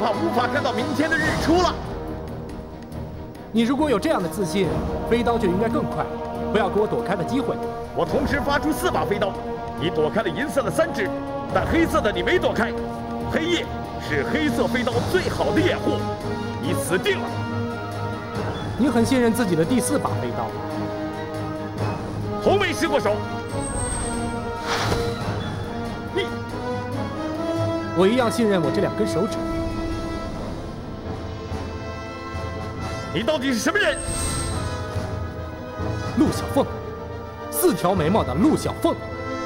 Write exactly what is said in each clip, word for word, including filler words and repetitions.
怕无法看到明天的日出了。 你如果有这样的自信，飞刀就应该更快，不要给我躲开的机会。 我同时发出四把飞刀，你躲开了银色的三只，但黑色的你没躲开。黑夜是黑色飞刀最好的掩护，你死定了。 你很信任自己的第四把飞刀， 从没失过手。你， 我一样信任我这两根手指。 你到底是什么人？ 陆小凤，四条眉毛的陆小凤。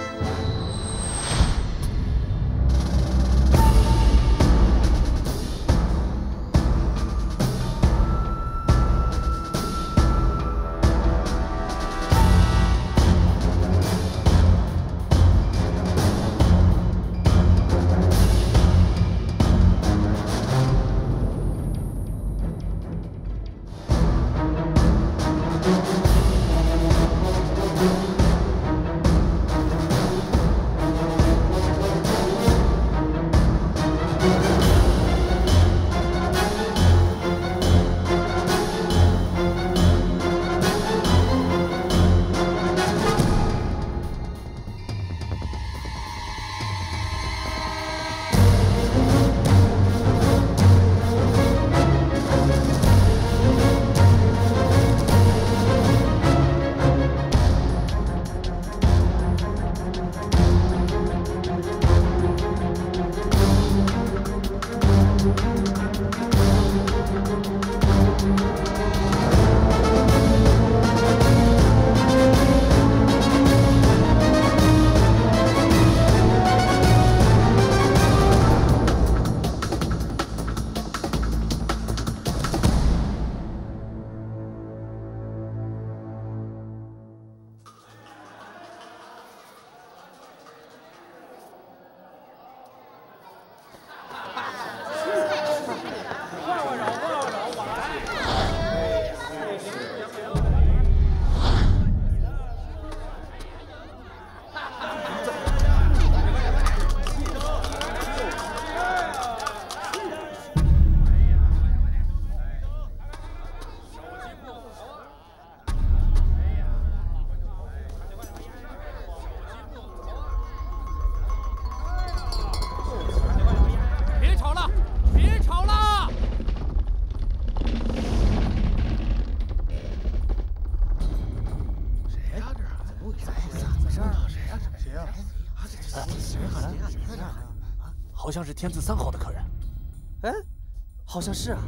好像是天字三号的客人。 哎，好像是啊。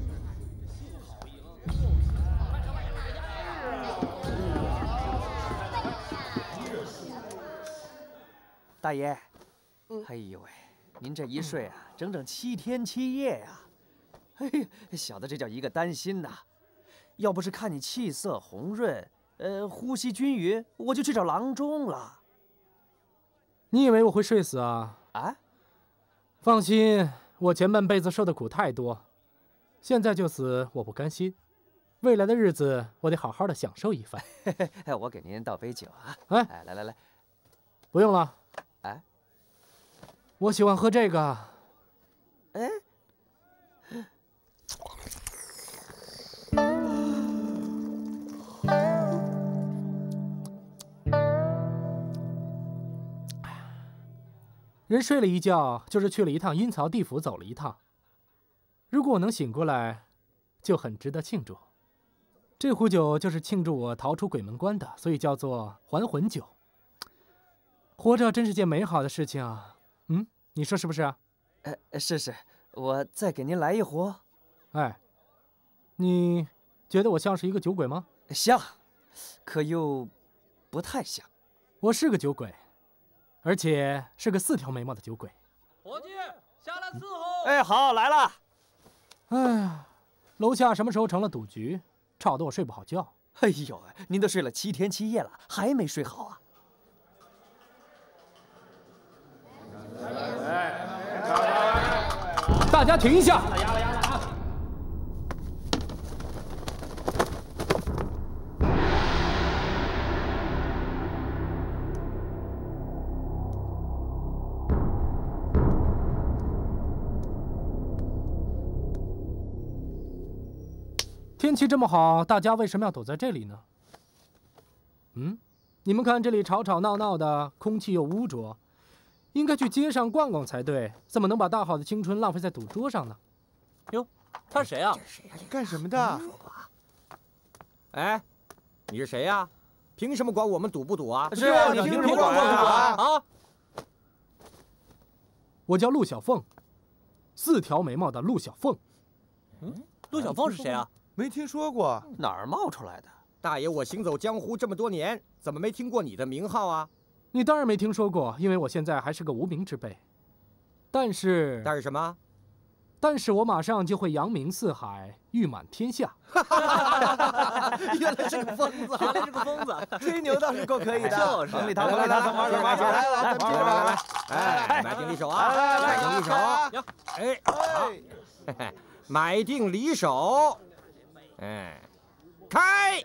大爷，嗯、哎呦喂，您这一睡啊，整整七天七夜呀、啊！哎呀，小的这叫一个担心呐。要不是看你气色红润，呃，呼吸均匀，我就去找郎中了。 你以为我会睡死啊？ 啊？ 放心，我前半辈子受的苦太多，现在就死我不甘心。未来的日子我得好好的享受一番。 我给您倒杯酒啊！ 哎， 哎，来来来， 不用了。 哎， 我喜欢喝这个。 哎， 人睡了一觉，就是去了一趟阴曹地府，走了一趟。如果我能醒过来，就很值得庆祝。这壶酒就是庆祝我逃出鬼门关的，所以叫做还魂酒。活着真是件美好的事情啊！嗯，你说是不是啊？ 呃，是是，我再给您来一壶。 哎，你觉得我像是一个酒鬼吗？ 像，可又不太像。 我是个酒鬼。 而且是个四条眉毛的酒鬼。 伙计，下来伺候。 哎，好，来了。 哎呀，楼下什么时候成了赌局，吵得我睡不好觉。 哎呦，您都睡了七天七夜了，还没睡好啊？ 大家停一下。 天气这么好，大家为什么要躲在这里呢？嗯，你们看这里吵吵闹闹的，空气又污浊，应该去街上逛逛才对，怎么能把大好的青春浪费在赌桌上呢？ 哟，他是谁啊？ 干什么的？ 哎，你是谁呀？凭什么管我们赌不赌啊？ 是啊，你凭什么管我啊？啊！ 我叫陆小凤，四条眉毛的陆小凤。 嗯，陆小凤是谁啊？ 没听说过， 哪儿冒出来的？ 大爷，我行走江湖这么多年，怎么没听过你的名号啊？ 你当然没听说过，因为我现在还是个无名之辈。但是， 但是什么？ 但是我马上就会扬名四海，誉满天下。 原来是个疯子， 原来是个疯子， 吹牛倒是够可以的。 就是， 里头，里头，玩玩玩玩，来来来， 来来来来，哎，买定离手啊！买定离手，哎，好，买定离手，哎，开。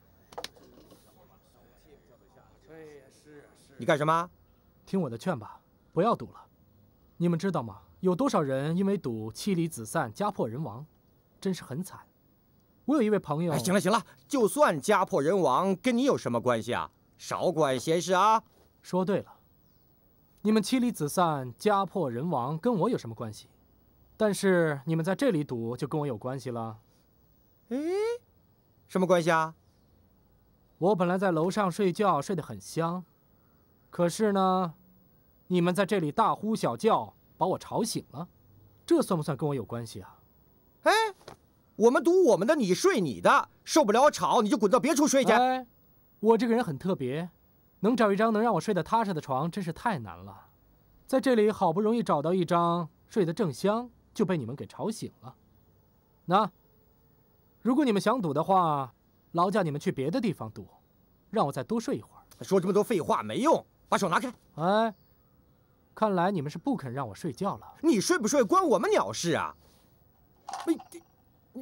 你干什么？ 听我的劝吧，不要赌了。你们知道吗？有多少人因为赌妻离子散、家破人亡，真是很惨。我有一位朋友， 哎，行了行了，就算家破人亡，跟你有什么关系啊？少管闲事啊！ 说对了，你们妻离子散、家破人亡跟我有什么关系？但是你们在这里赌，就跟我有关系了。 哎，什么关系啊？ 我本来在楼上睡觉，睡得很香，可是呢，你们在这里大呼小叫，把我吵醒了，这算不算跟我有关系啊？ 哎，我们赌我们的，你睡你的，受不了吵你就滚到别处睡去。 哎，我这个人很特别，能找一张能让我睡得踏实的床真是太难了。在这里好不容易找到一张睡得正香，就被你们给吵醒了。那，如果你们想赌的话，劳驾你们去别的地方赌，让我再多睡一会儿。 说这么多废话没用，把手拿开。 哎，看来你们是不肯让我睡觉了。 你睡不睡关我们鸟事啊？你你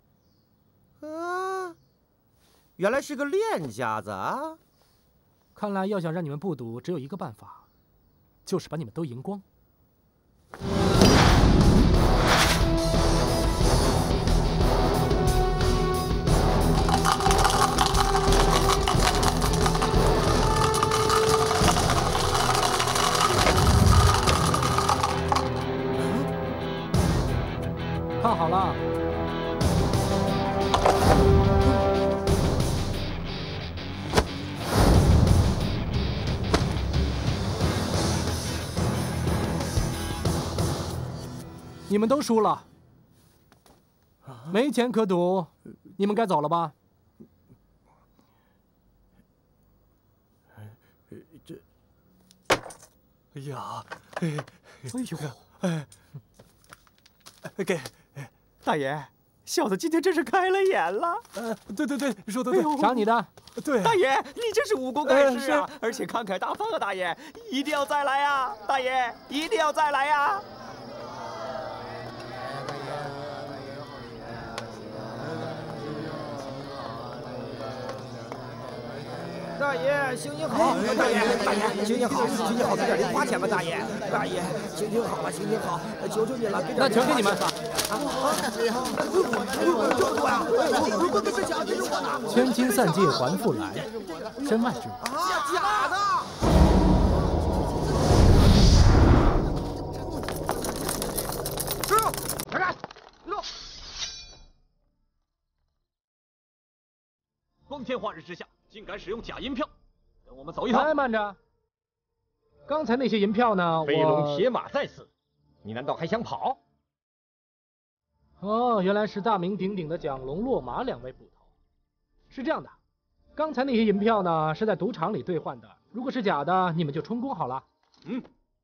啊，原来是个练家子啊！ 看来要想让你们不赌，只有一个办法，就是把你们都赢光。看好了，你们都输了，没钱可赌，你们该走了吧？ 这，哎呀， 哎呦， 哎，给。 大爷，小子今天真是开了眼了。 呃，对对对，说的对。 赏你的。 对。 大爷，你真是武功盖世啊，而且慷慨大方啊！大爷，一定要再来啊！大爷，一定要再来啊！ 大爷，行行好，大爷，大爷，行行好，行行好，给点零花钱吧，大爷，大爷，行行好了，行行好，求求你了，给点。 那全给你们。千金散尽还复来，身外之物。 啊，假的！师傅，看看，落。 光天化日之下，竟敢使用假银票，跟我们走一趟。 哎，慢着，刚才那些银票呢？ 飞龙铁马在此，你难道还想跑？ 哦，原来是大名鼎鼎的蒋龙、落马两位捕头。是这样的，刚才那些银票呢，是在赌场里兑换的。如果是假的，你们就充公好了。 嗯，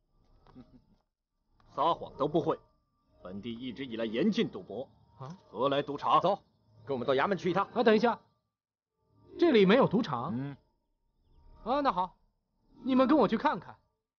撒谎都不会。本地一直以来严禁赌博，啊，何来赌场？走，跟我们到衙门去一趟。 啊，等一下，这里没有赌场。 嗯。 啊，那好，你们跟我去看看。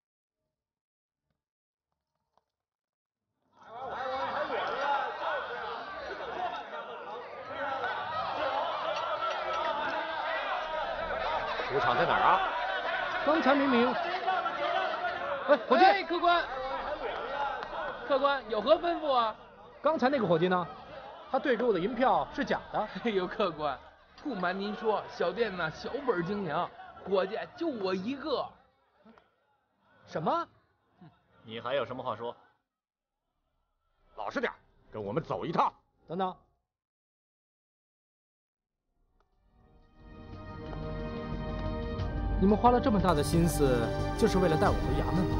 赌场在哪儿啊？ 刚才明明……哎，伙计！ 哎，客官，客官有何吩咐啊？ 刚才那个伙计呢？ 他兑给我的银票是假的。 哎呦，客官，不瞒您说，小店呢小本经营，伙计就我一个。 什么？ 你还有什么话说？老实点，跟我们走一趟。 等等。 你们花了这么大的心思，就是为了带我回衙门吗？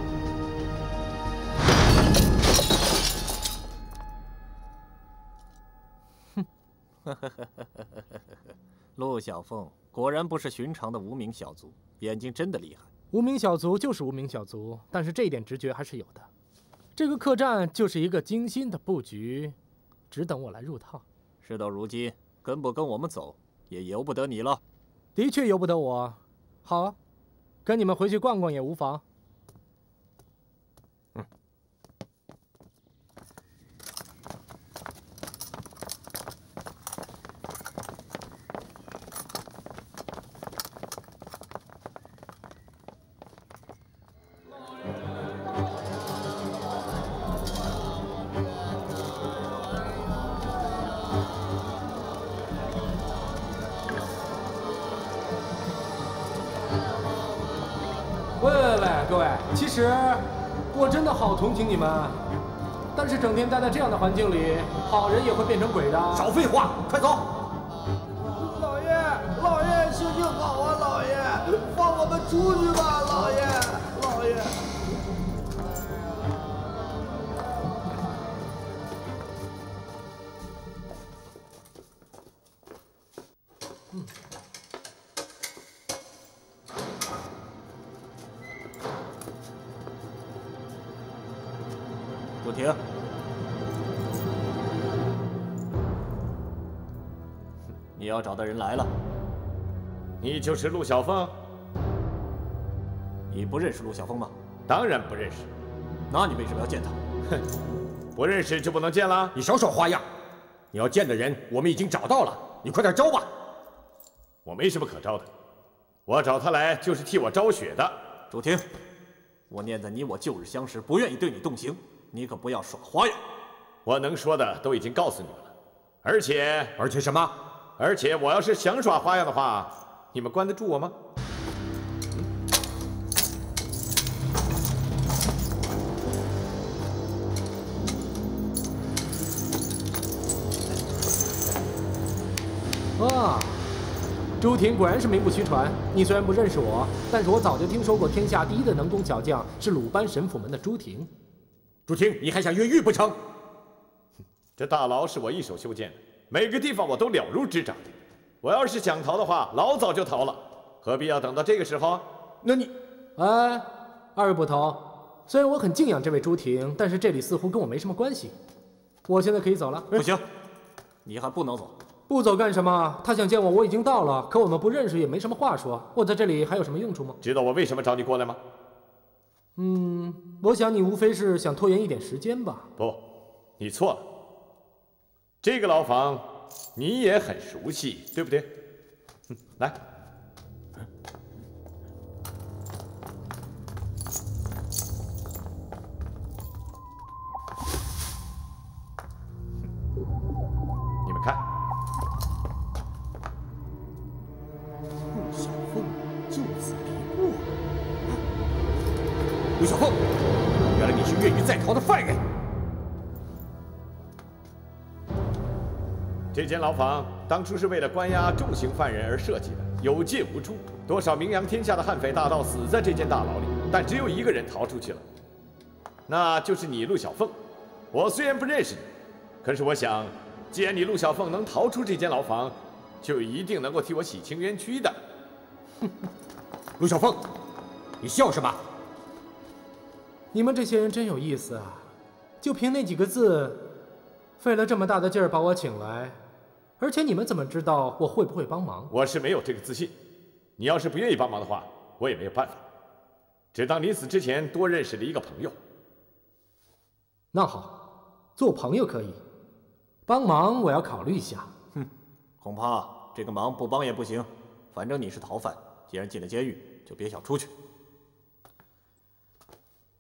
陆小凤果然不是寻常的无名小卒，眼睛真的厉害。 无名小卒就是无名小卒，但是这一点直觉还是有的。这个客栈就是一个精心的布局，只等我来入套。 事到如今，跟不跟我们走，也由不得你了。 的确由不得我。 好啊，跟你们回去逛逛也无妨。 嗯。 喂喂喂，各位，其实我真的好同情你们，但是整天待在这样的环境里，好人也会变成鬼的。 少废话，快走！ 老爷，老爷，行行好啊，老爷，放我们出去吧，老爷，老爷。 嗯。 朱婷，你要找的人来了。 你就是陆小凤？ 你不认识陆小凤吗？ 当然不认识。 那你为什么要见他？ 哼，不认识就不能见了？ 你少耍花样！你要见的人我们已经找到了，你快点招吧。 我没什么可招的，我找他来就是替我招血的。 朱婷，我念在你我旧日相识，不愿意对你动刑。 你可不要耍花样！ 我能说的都已经告诉你们了，而且而且什么？ 而且我要是想耍花样的话，你们关得住我吗？ 嗯、啊，朱婷果然是名不虚传。你虽然不认识我，但是我早就听说过天下第一的能工巧匠是鲁班神府门的朱婷。 朱婷，你还想越狱不成？ 这大牢是我一手修建的，每个地方我都了如指掌。我要是想逃的话，老早就逃了，何必要等到这个时候？ 那你， 哎，二位捕头，虽然我很敬仰这位朱婷，但是这里似乎跟我没什么关系。我现在可以走了。 不行，你还不能走。 不走干什么？他想见我，我已经到了，可我们不认识，也没什么话说。我在这里还有什么用处吗？ 知道我为什么找你过来吗？ 嗯，我想你无非是想拖延一点时间吧。 不，你错了。这个牢房你也很熟悉，对不对？嗯，来。你们看， 陆小凤就此离过。 陆小凤，原来你是越狱在逃的犯人。 这间牢房当初是为了关押重刑犯人而设计的，有进无出，多少名扬天下的悍匪大盗死在这间大牢里，但只有一个人逃出去了，那就是你陆小凤。我虽然不认识你，可是我想，既然你陆小凤能逃出这间牢房，就一定能够替我洗清冤屈的。 陆小凤，你笑什么？ 你们这些人真有意思啊！就凭那几个字，费了这么大的劲儿把我请来，而且你们怎么知道我会不会帮忙？ 我是没有这个自信。你要是不愿意帮忙的话，我也没有办法。只当临死之前多认识了一个朋友。 那好，做朋友可以，帮忙我要考虑一下。 哼，恐怕这个忙不帮也不行。反正你是逃犯，既然进了监狱，就别想出去。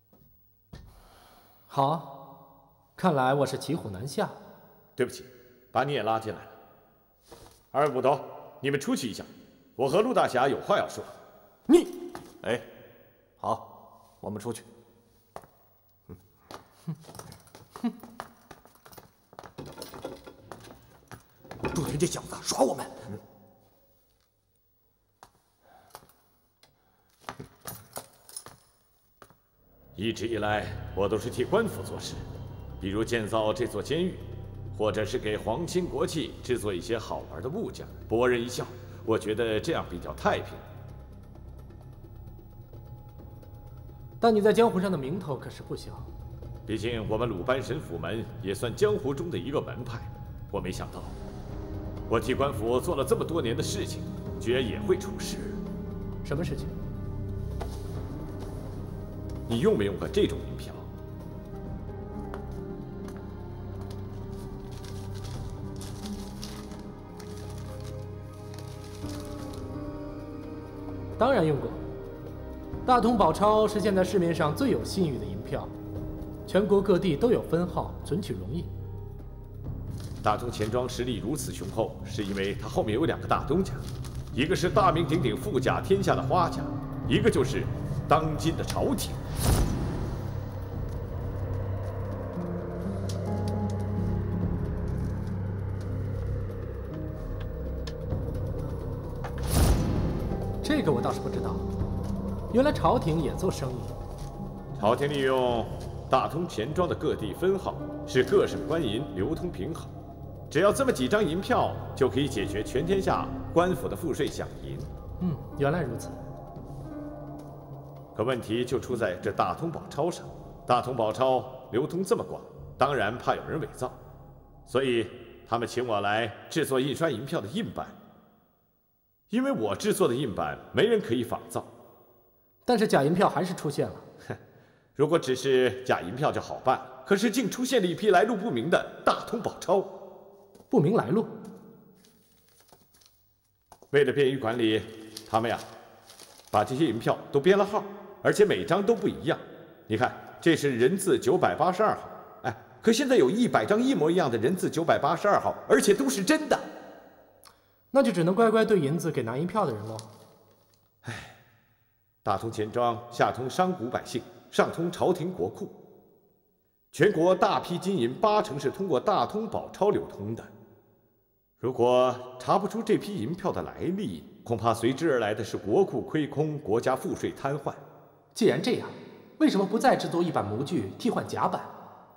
好，看来我是骑虎难下。 对不起， 把你也拉进来了。二位捕头，你们出去一下，我和陆大侠有话要说。 你，哎，好，我们出去。嗯，哼，哼。 朱婷这小子耍我们。嗯一直以来，我都是替官府做事，比如建造这座监狱，或者是给皇亲国戚制作一些好玩的物件，博人一笑。我觉得这样比较太平。 但你在江湖上的名头可是不小。 毕竟我们鲁班神府门也算江湖中的一个门派。我没想到，我替官府做了这么多年的事情，居然也会出事。 什么事情？ 你用没用过这种银票？ 当然用过。大通宝钞是现在市面上最有信誉的银票，全国各地都有分号，存取容易。 大通钱庄实力如此雄厚，是因为它后面有两个大东家，一个是大名鼎鼎、富甲天下的花家，一个就是当今的朝廷。 这个我倒是不知道，原来朝廷也做生意。 朝廷利用大通钱庄的各地分号，使各省官银流通平衡。只要这么几张银票，就可以解决全天下官府的赋税饷银。 嗯，原来如此。 可问题就出在这大通宝钞上。大通宝钞流通这么广，当然怕有人伪造，所以他们请我来制作印刷银票的印版。 因为我制作的印版没人可以仿造， 但是假银票还是出现了。 哼，如果只是假银票就好办，可是竟出现了一批来路不明的大通宝钞， 不明来路。 为了便于管理，他们呀，把这些银票都编了号，而且每张都不一样。你看，这是人字九百八十二号，哎，可现在有一百张一模一样的人字九百八十二号，而且都是真的。 那就只能乖乖兑银子给拿银票的人喽。 唉，大通钱庄下通商贾百姓，上通朝廷国库，全国大批金银八成是通过大通宝钞流通的。如果查不出这批银票的来历，恐怕随之而来的是国库亏空，国家赋税瘫痪。 既然这样，为什么不再制作一版模具替换假版？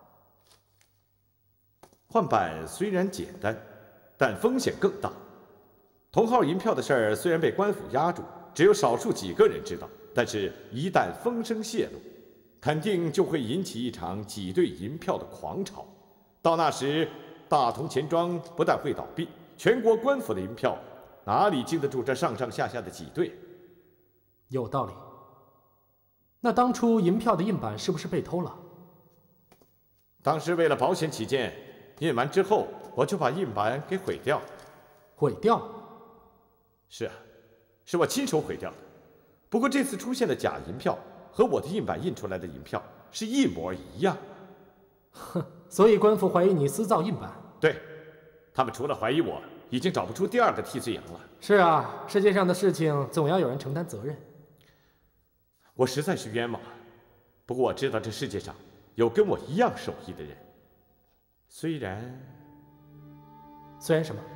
换版虽然简单，但风险更大。 同号银票的事儿虽然被官府压住，只有少数几个人知道，但是一旦风声泄露，肯定就会引起一场挤兑银票的狂潮。到那时，大同钱庄不但会倒闭，全国官府的银票哪里经得住这上上下下的挤兑？ 有道理。那当初银票的印版是不是被偷了？ 当时为了保险起见，印完之后我就把印版给毁掉。 毁掉？ 是啊，是我亲手毁掉的。不过这次出现的假银票和我的印版印出来的银票是一模一样。 哼，所以官府怀疑你私造印版。 对，他们除了怀疑我，已经找不出第二个替罪羊了。 是啊，世界上的事情总要有人承担责任。 我实在是冤枉啊。不过我知道这世界上有跟我一样手艺的人，虽然…… 虽然什么？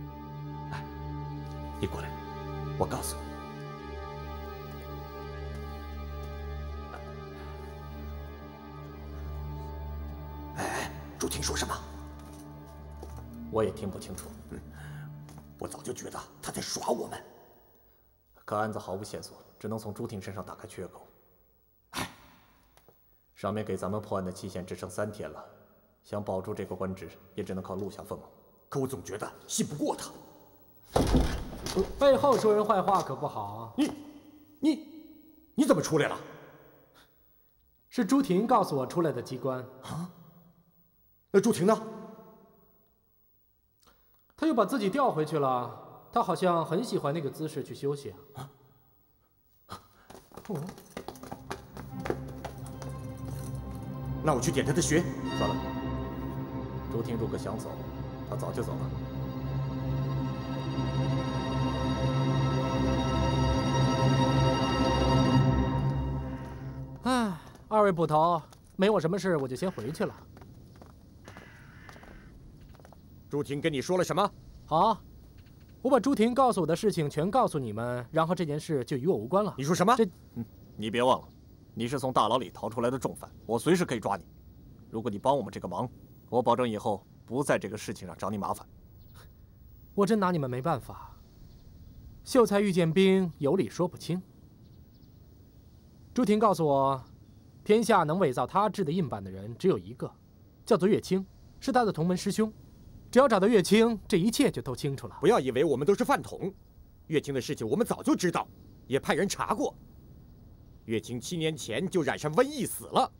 你过来，我告诉你。 哎，朱婷说什么？ 我也听不清楚。 嗯，我早就觉得他在耍我们。 可案子毫无线索，只能从朱婷身上打开缺口。 哎， 上面给咱们破案的期限只剩三天了，想保住这个官职，也只能靠陆小凤了。 可我总觉得信不过他。 背后说人坏话可不好啊！ 你，你，你怎么出来了？ 是朱婷告诉我出来的机关啊。那朱婷呢？ 他又把自己调回去了。他好像很喜欢那个姿势去休息啊。哦。 那我去点他的穴。 算了，朱婷如果想走， 他早就走了。 唉，二位捕头，没我什么事，我就先回去了。 朱婷跟你说了什么？ 好，我把朱婷告诉我的事情全告诉你们，然后这件事就与我无关了。 你说什么？ 这， 嗯，你别忘了，你是从大牢里逃出来的重犯，我随时可以抓你。如果你帮我们这个忙，我保证以后不在这个事情上找你麻烦。 我真拿你们没办法。秀才遇见兵，有理说不清。朱婷告诉我，天下能伪造他制的印版的人只有一个，叫做岳清，是他的同门师兄。只要找到岳清，这一切就都清楚了。 不要以为我们都是饭桶，岳清的事情我们早就知道，也派人查过。岳清七年前就染上瘟疫死了。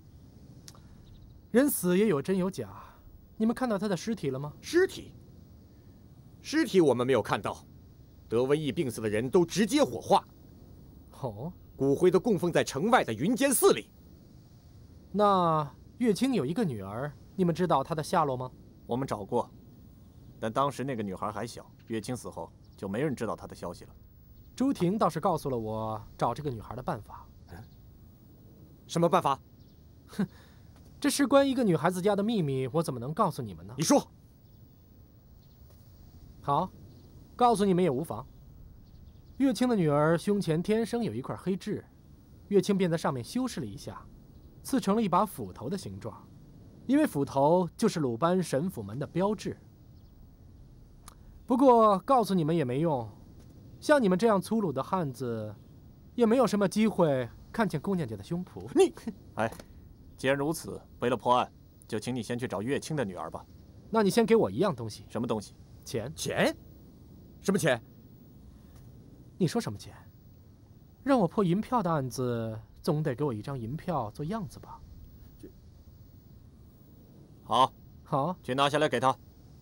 人死也有真有假，你们看到他的尸体了吗？ 尸体？尸体我们没有看到，得瘟疫病死的人都直接火化。 哦， 骨灰都供奉在城外的云间寺里。 那岳清有一个女儿，你们知道她的下落吗？ 我们找过，但当时那个女孩还小，岳清死后就没人知道她的消息了。 朱婷倒是告诉了我找这个女孩的办法。 什么办法？ 哼，这事关一个女孩子家的秘密，我怎么能告诉你们呢？ 你说。 好，告诉你们也无妨。岳清的女儿胸前天生有一块黑痣，岳清便在上面修饰了一下，刺成了一把斧头的形状。因为斧头就是鲁班神府门的标志。不过告诉你们也没用，像你们这样粗鲁的汉子，也没有什么机会看见姑娘家的胸脯。 你，哎，既然如此，为了破案，就请你先去找岳清的女儿吧。 那你先给我一样东西。 什么东西？ 钱。 钱？什么钱？ 你说什么钱？让我破银票的案子，总得给我一张银票做样子吧。 好， 好， 去拿下来给他。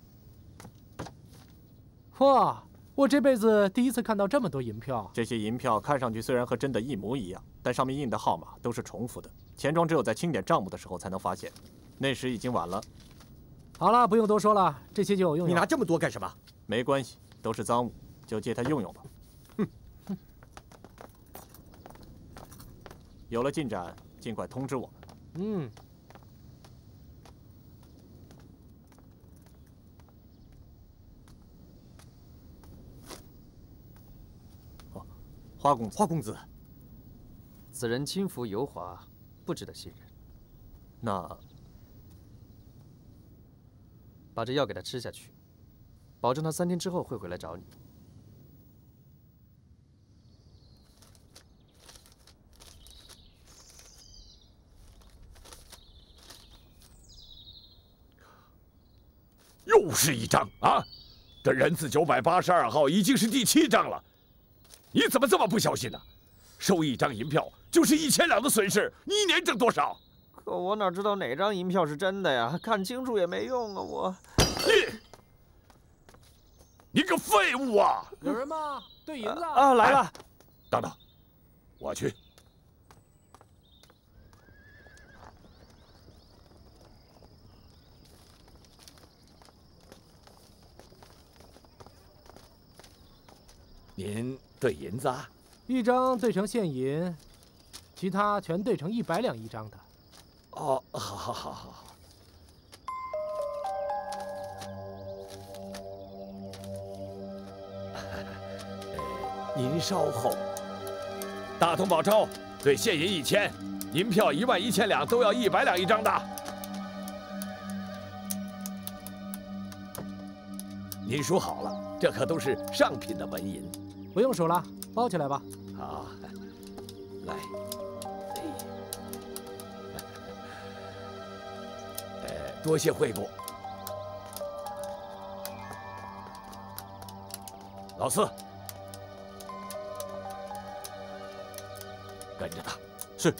哇，我这辈子第一次看到这么多银票。 这些银票看上去虽然和真的一模一样，但上面印的号码都是重复的。钱庄只有在清点账目的时候才能发现，那时已经晚了。 好了，不用多说了，这些就有用。 你拿这么多干什么？ 没关系，都是赃物，就借他用用吧。哼，有了进展，尽快通知我们。 嗯。 花公子， 花公子， 此人轻浮油滑，不值得信任。 那把这药给他吃下去，保证他三天之后会回来找你。 又是一张啊！这人字九百八十二号已经是第七张了。你怎么这么不小心呢？收一张银票就是一千两的损失，你一年挣多少？ 可我哪知道哪张银票是真的呀？看清楚也没用啊！我， 你，你个废物啊！ 有人吗？兑银子啊，来了。 等等，我去。您兑银子啊？ 一张兑成现银，其他全兑成一百两一张的。 哦，好好好好好。您稍后。大同宝钞兑现银一千，银票一万一千两都要一百两一张的。您数好了，这可都是上品的纹银。 不用数了，包起来吧。 好，来，呃，多谢惠顾。老四，跟着他。 是。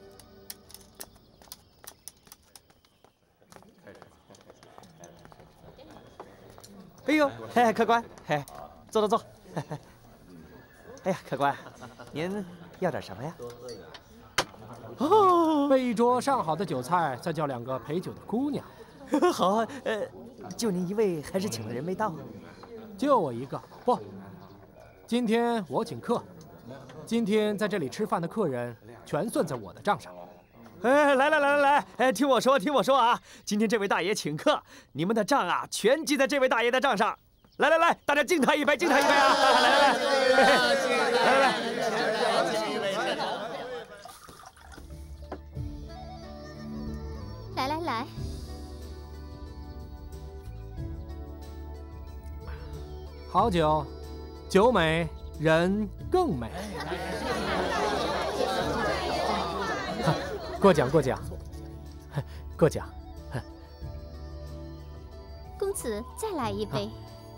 哎呦，嘿，客官，嘿，坐坐坐。哎呀，客官，您要点什么呀？ 哦，备一桌上好的酒菜，再叫两个陪酒的姑娘。 好啊，呃， 就您一位，还是请了人没到？ 就我一个，不，今天我请客，今天在这里吃饭的客人全算在我的账上。 哎，来来来来来，哎，听我说，听我说啊！今天这位大爷请客，你们的账啊，全记在这位大爷的账上。来来来，大家敬他一杯，敬他一杯啊！来来来，来来来。 来来来， 好酒，酒美人更美。过奖过奖，过奖。 公子再来一杯。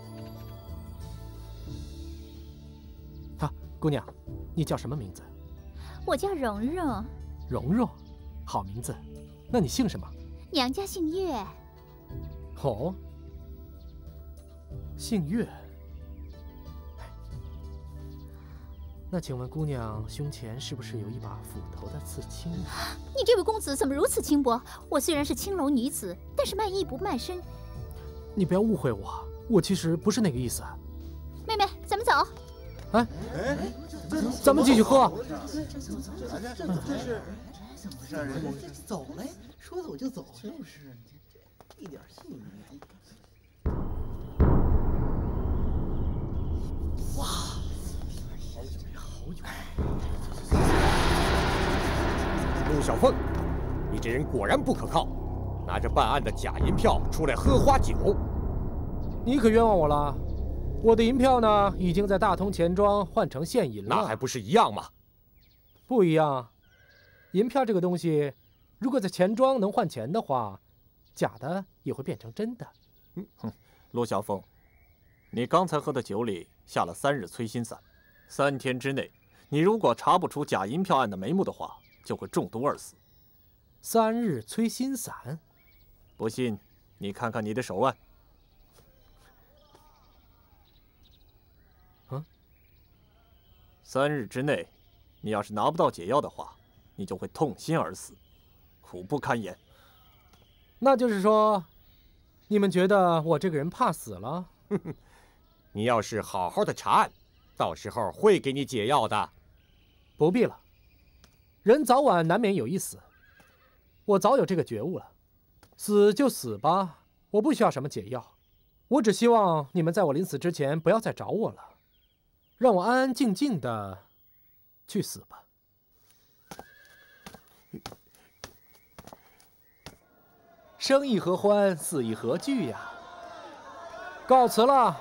啊，姑娘，你叫什么名字？ 我叫蓉蓉。 蓉蓉，好名字。 那你姓什么？ 娘家姓岳。 哦，姓岳。那请问姑娘胸前是不是有一把斧头的刺青？ 你这位公子怎么如此轻薄？我虽然是青楼女子，但是卖艺不卖身。 你不要误会我，我其实不是那个意思。 妹妹，咱们走。 哎哎，咱们继续喝。 这这这这这是。 怎么回事？人走嘞，说走就走，就是，这一点信誉没有。哇，好久没好久。 陆小凤，你这人果然不可靠，拿着办案的假银票出来喝花酒。 你可冤枉我了，我的银票呢，已经在大通钱庄换成现银了。 那还不是一样吗？ 不一样。 银票这个东西，如果在钱庄能换钱的话，假的也会变成真的。 嗯哼，陆小凤，你刚才喝的酒里下了三日催心散，三天之内，你如果查不出假银票案的眉目的话，就会中毒而死。 三日催心散？ 不信，你看看你的手腕。 嗯？ 三日之内，你要是拿不到解药的话。 你就会痛心而死，苦不堪言。 那就是说，你们觉得我这个人怕死了？ 哼哼，你要是好好的查案，到时候会给你解药的。 不必了，人早晚难免有一死，我早有这个觉悟了。死就死吧，我不需要什么解药，我只希望你们在我临死之前不要再找我了，让我安安静静的去死吧。 生亦何欢，死亦何惧呀！告辞了。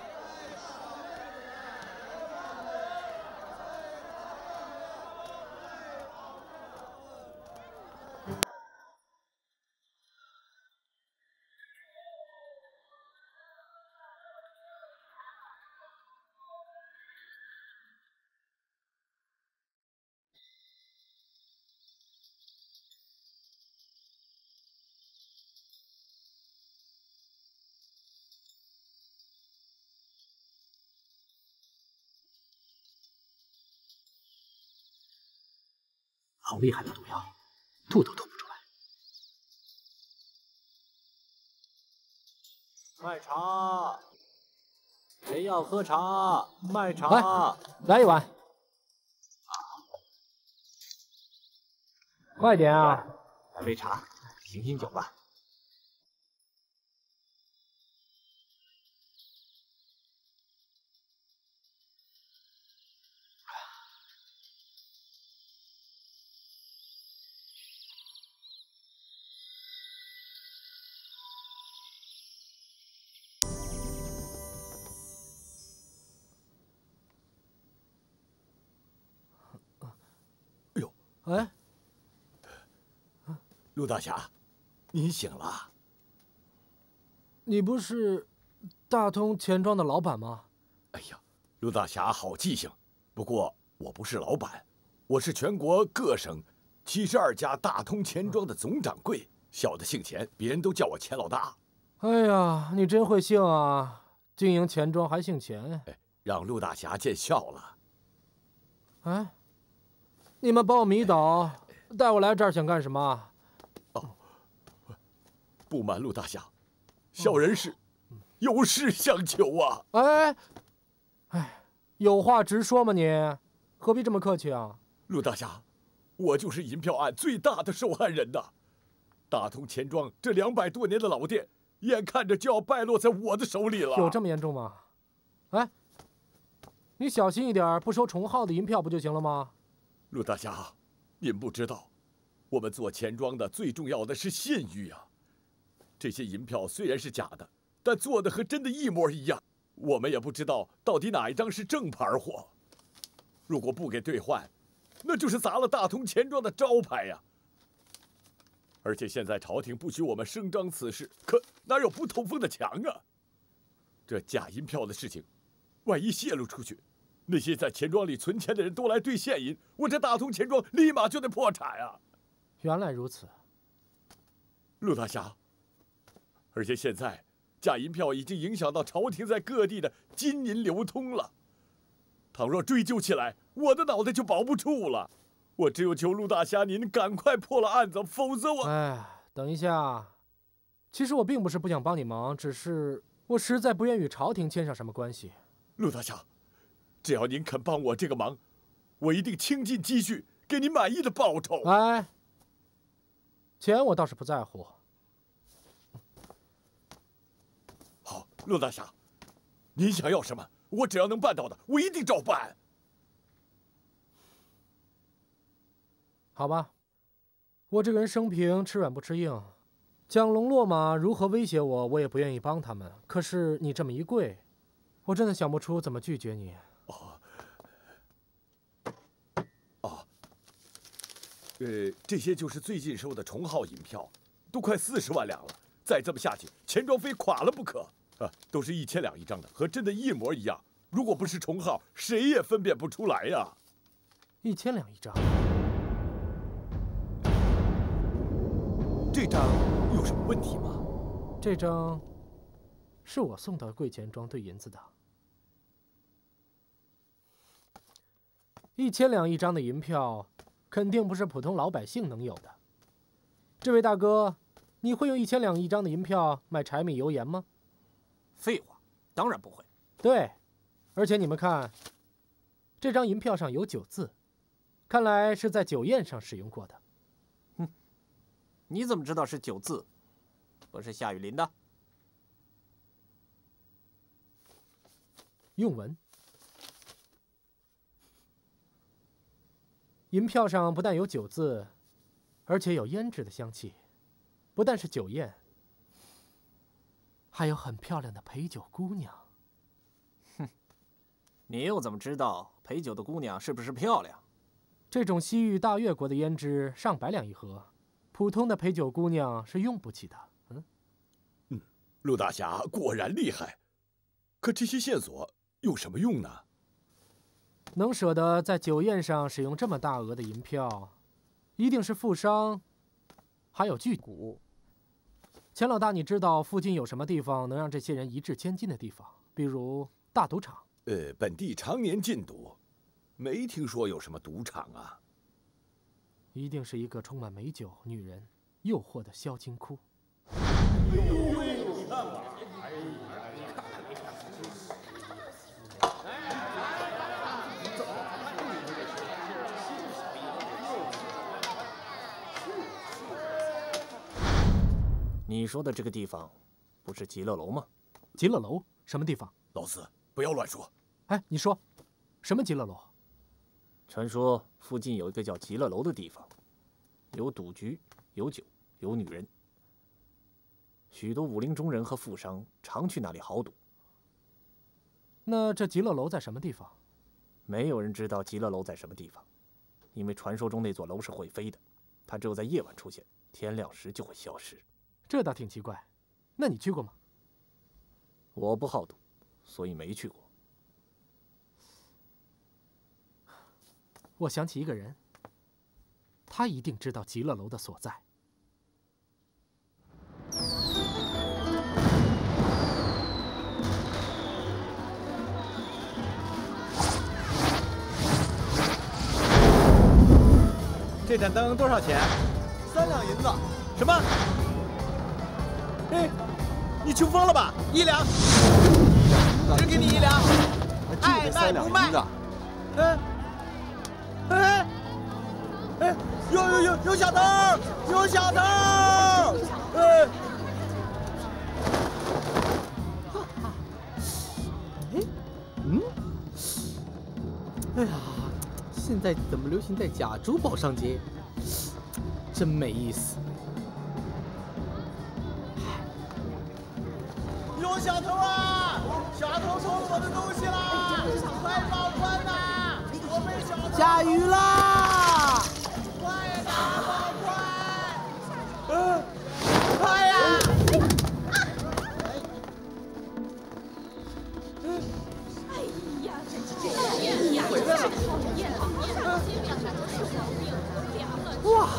好厉害的毒药，吐都吐不出来。 卖茶，谁要喝茶？卖茶， 来，来一碗。快点啊！ 来杯茶，醒醒酒吧。 哎， 陆大侠，您醒了。 你不是大通钱庄的老板吗？ 哎呀，陆大侠好记性。不过我不是老板，我是全国各省七十二家大通钱庄的总掌柜。小的姓钱，别人都叫我钱老大。 哎呀，你真会姓啊！经营钱庄还姓钱， 哎，让陆大侠见笑了。 哎。 你们把我迷倒，带我来这儿想干什么？ 哦，不瞒陆大侠，小人是有事相求啊！ 哎，哎，有话直说嘛，你何必这么客气啊？ 陆大侠，我就是银票案最大的受害人呐！大同钱庄这两百多年的老店，眼看着就要败落在我的手里了。 有这么严重吗？哎，你小心一点，不收重号的银票不就行了吗？ 陆大侠，您不知道，我们做钱庄的最重要的是信誉啊！这些银票虽然是假的，但做的和真的一模一样，我们也不知道到底哪一张是正牌货。如果不给兑换，那就是砸了大同钱庄的招牌呀！而且现在朝廷不许我们声张此事，可哪有不透风的墙啊？这假银票的事情，万一泄露出去，那些在钱庄里存钱的人都来兑现银，我这大同钱庄立马就得破产呀！ 原来如此， 陆大侠。而且现在，假银票已经影响到朝廷在各地的金银流通了。倘若追究起来，我的脑袋就保不住了。我只有求陆大侠您赶快破了案子，否则我…… 哎，等一下，其实我并不是不想帮你忙，只是我实在不愿与朝廷牵上什么关系。 陆大侠，只要您肯帮我这个忙，我一定倾尽积蓄给您满意的报酬。 哎，钱我倒是不在乎。 好，陆大侠，您想要什么，我只要能办到的，我一定照办。 好吧，我这个人生平吃软不吃硬，蒋龙落马如何威胁我，我也不愿意帮他们。可是你这么一跪，我真的想不出怎么拒绝你。 哦，哦，呃，这些就是最近收的重号银票，都快四十万两了。再这么下去，钱庄非垮了不可啊！都是一千两一张的，和真的一模一样。如果不是重号，谁也分辨不出来呀。 一千两一张， 这张有什么问题吗？ 这张是我送到贵钱庄兑银子的。一千两一张的银票，肯定不是普通老百姓能有的。这位大哥，你会用一千两一张的银票买柴米油盐吗？ 废话，当然不会。 对，而且你们看，这张银票上有酒字，看来是在酒宴上使用过的。 哼，你怎么知道是酒字？不是夏雨林的？ 用文。银票上不但有酒字，而且有胭脂的香气。不但是酒宴，还有很漂亮的陪酒姑娘。 哼，你又怎么知道陪酒的姑娘是不是漂亮？ 这种西域大越国的胭脂上百两一盒，普通的陪酒姑娘是用不起的。嗯， 嗯，陆大侠果然厉害。可这些线索有什么用呢？ 能舍得在酒宴上使用这么大额的银票，一定是富商，还有巨贾。钱老大，你知道附近有什么地方能让这些人一掷千金的地方？比如大赌场？ 呃，本地常年禁赌，没听说有什么赌场啊。 一定是一个充满美酒、女人、诱惑的销金窟。 哎呦喂，你看吧，哎呀，你看看，你看你说的这个地方，不是极乐楼吗？ 极乐楼什么地方？ 老四，不要乱说。 哎，你说，什么极乐楼？ 传说附近有一个叫极乐楼的地方，有赌局，有酒，有女人。许多武林中人和富商常去那里豪赌。 那这极乐楼在什么地方？ 没有人知道极乐楼在什么地方，因为传说中那座楼是会飞的，它只有在夜晚出现，天亮时就会消失。 这倒挺奇怪。那你去过吗？ 我不好赌，所以没去过。 我想起一个人，他一定知道极乐楼的所在。 这盏灯多少钱？ 三两银子。 什么？哎， 你穷疯了吧？一两，只给你一两，爱卖不卖。哎，哎，哎，有有有有小偷！有小偷！哎， 哎，嗯，哎呀，现在怎么流行戴假珠宝上街？真没意思。 有小偷啊！小偷偷了我的东西啦！快报官呐！我被小偷下雨啦！ 快点报官！嗯，快呀！ 哎呀，这这这呀，回来了！讨厌，上街面上都是毛病， 哇！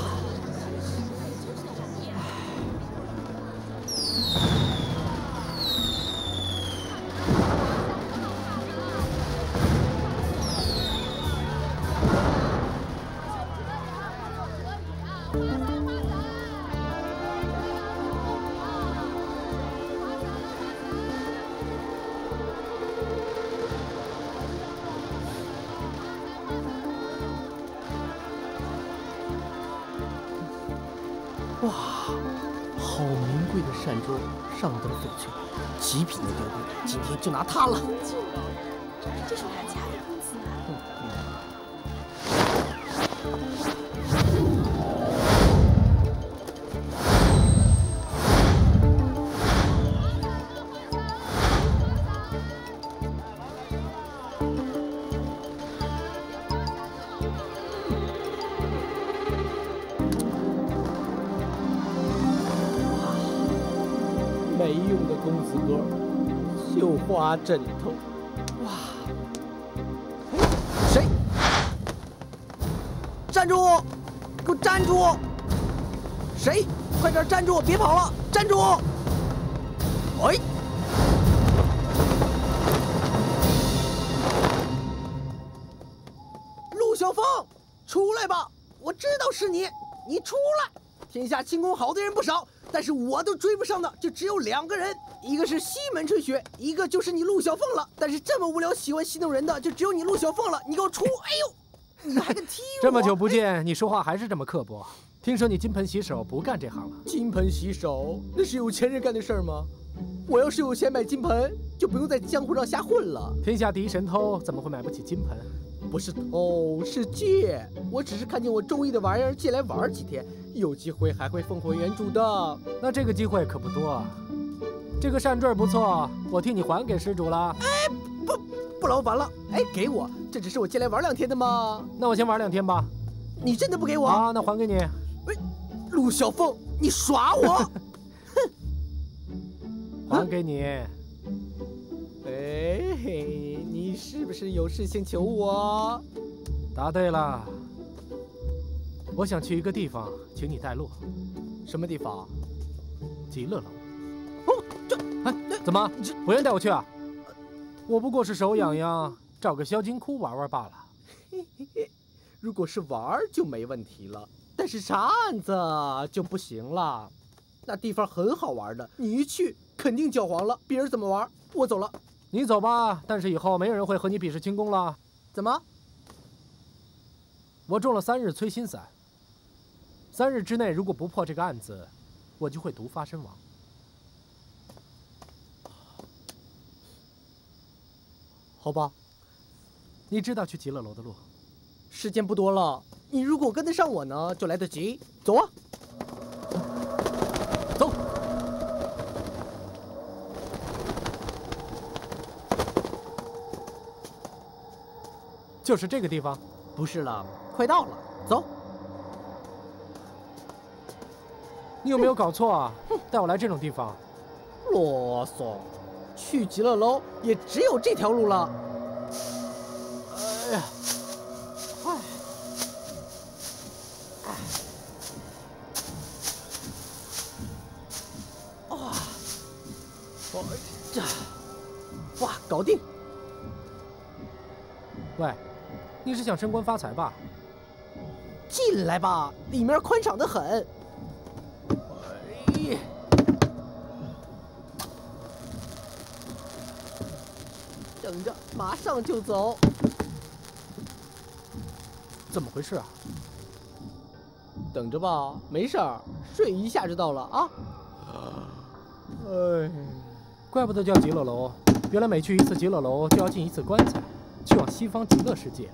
哇，好名贵的扇桌，上等翡翠，极品的雕工，今天就拿它了。 这是我家的公子啊。 没用的公子哥，绣花枕头，哇！谁？站住！给我站住！谁？快点站住！别跑了！站住！哎！陆小凤，出来吧！我知道是你，你出来！天下轻功好的人不少。 但是我都追不上的就只有两个人，一个是西门吹雪，一个就是你陆小凤了。但是这么无聊喜欢戏弄人的就只有你陆小凤了。你给我出！哎呦，你还敢踢我！ 这么久不见，你说话还是这么刻薄。听说你金盆洗手不干这行了？ 金盆洗手那是有钱人干的事儿吗？我要是有钱买金盆，就不用在江湖上瞎混了。 天下第一神偷怎么会买不起金盆？ 不是偷，是借。我只是看见我中意的玩意儿，借来玩几天，有机会还会奉还原主的。 那这个机会可不多啊。这个扇坠不错，我替你还给施主了。 哎，不，不劳烦了。哎，给我，这只是我借来玩两天的嘛。 那我先玩两天吧。 你真的不给我？ 啊，那还给你。哎， 陆小凤，你耍我！哼， 还给你。 哎嘿，你是不是有事情求我？ 答对了。我想去一个地方，请你带路。 什么地方？ 极乐楼。 哦，这哎，怎么不愿带我去啊？我不过是手痒痒，找个小金库玩玩罢了。 嘿嘿嘿，如果是玩就没问题了，但是查案子就不行了。那地方很好玩的，你一去肯定搅黄了。别人怎么玩？我走了。 你走吧，但是以后没有人会和你比试轻功了。 怎么？ 我中了三日催心散，三日之内如果不破这个案子，我就会毒发身亡。 好吧， 你知道去极乐楼的路， 时间不多了。你如果跟得上我呢，就来得及。走啊！走。 就是这个地方， 不是了，快到了，走。 你有没有搞错啊？带我来这种地方， 啰嗦。去极乐楼也只有这条路了。哎呀，哎，哎，哇，我这，哇，搞定。 喂。 你是想升官发财吧？ 进来吧，里面宽敞得很。哎， 等着，马上就走。 怎么回事啊？ 等着吧，没事儿，睡一下就到了啊。哎， 怪不得叫极乐楼，原来每去一次极乐楼就要进一次棺材，去往西方极乐世界。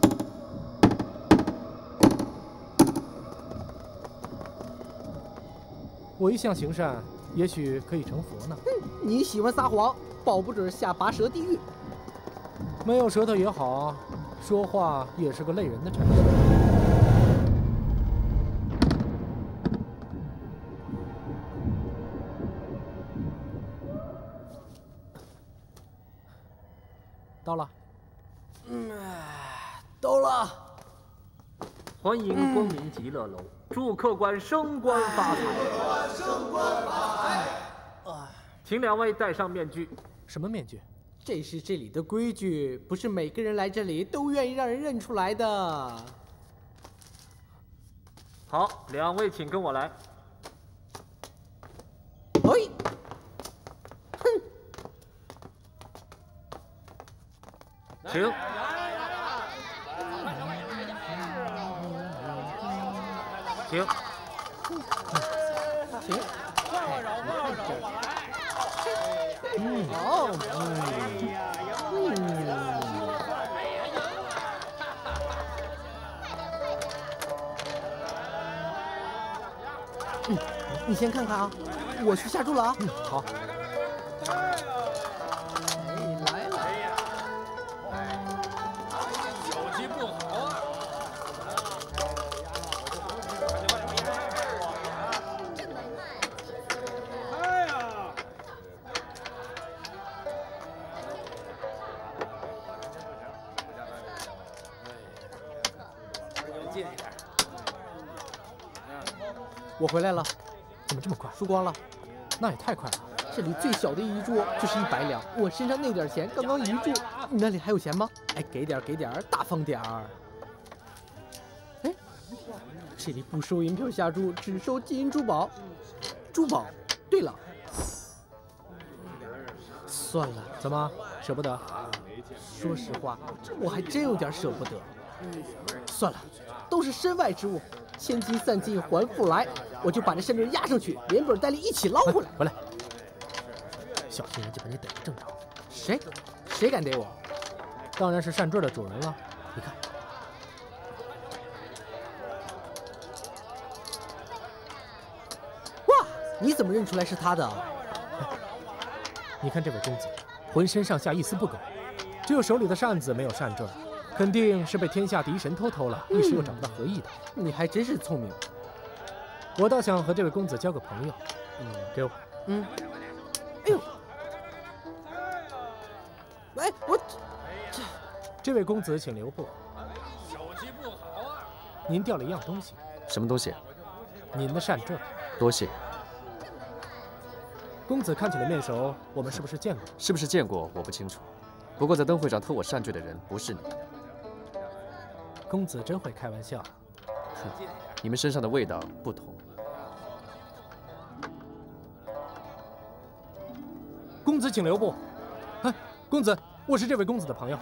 我一向行善，也许可以成佛呢。 哼，你喜欢撒谎，保不准下拔舌地狱。 没有舌头也好，说话也是个累人的差事。到了。 嗯，到了。 欢迎光临极乐楼，祝客官升官发财。 升官发财。 请两位戴上面具。 什么面具？ 这是这里的规矩，不是每个人来这里都愿意让人认出来的。 好，两位请跟我来。 哎，哼， 请。请。 请。嗯，好，嗯，嗯，嗯，你先看看啊，我去下注了啊。 嗯，好。 哎，来了。 手气不好啊。 我回来了， 怎么这么快？ 输光了， 那也太快了。 这里最小的一注就是一百两，我身上那点钱刚刚一注，你那里还有钱吗？哎，给点给点，大方点儿。哎，这里不收银票下注，只收金银珠宝。珠宝，对了，算了， 怎么舍不得？ 说实话，我还真有点舍不得。算了，都是身外之物。千金散尽还复来，我就把这扇坠压上去，连本带利一起捞回来。 回来，小心人家把你逮个正着。 谁？谁敢逮我？ 当然是扇坠的主人了。你看， 哇，你怎么认出来是他的？ 你看这位公子，浑身上下一丝不苟，只有手里的扇子没有扇坠。肯定是被天下敌神偷偷了，一时又找不到合意的。 你还真是聪明。 我倒想和这位公子交个朋友。嗯，给我。 嗯。哎呦！哎，我这这位公子请留步。 手气不好啊！ 您掉了一样东西。 什么东西？ 您的扇坠。 多谢。 公子看起来面熟，我们是不是见过？ 是不是见过我不清楚，不过在灯会上偷我扇坠的人不是你。 公子真会开玩笑。 哼，你们身上的味道不同。 公子请留步。哎，公子，我是这位公子的朋友。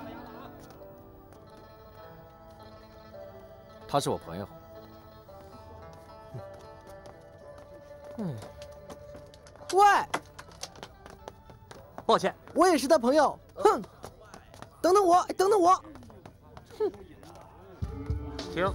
他是我朋友。 嗯。喂。 抱歉， 我也是他朋友。哼。等等我，等等我。哼。 请。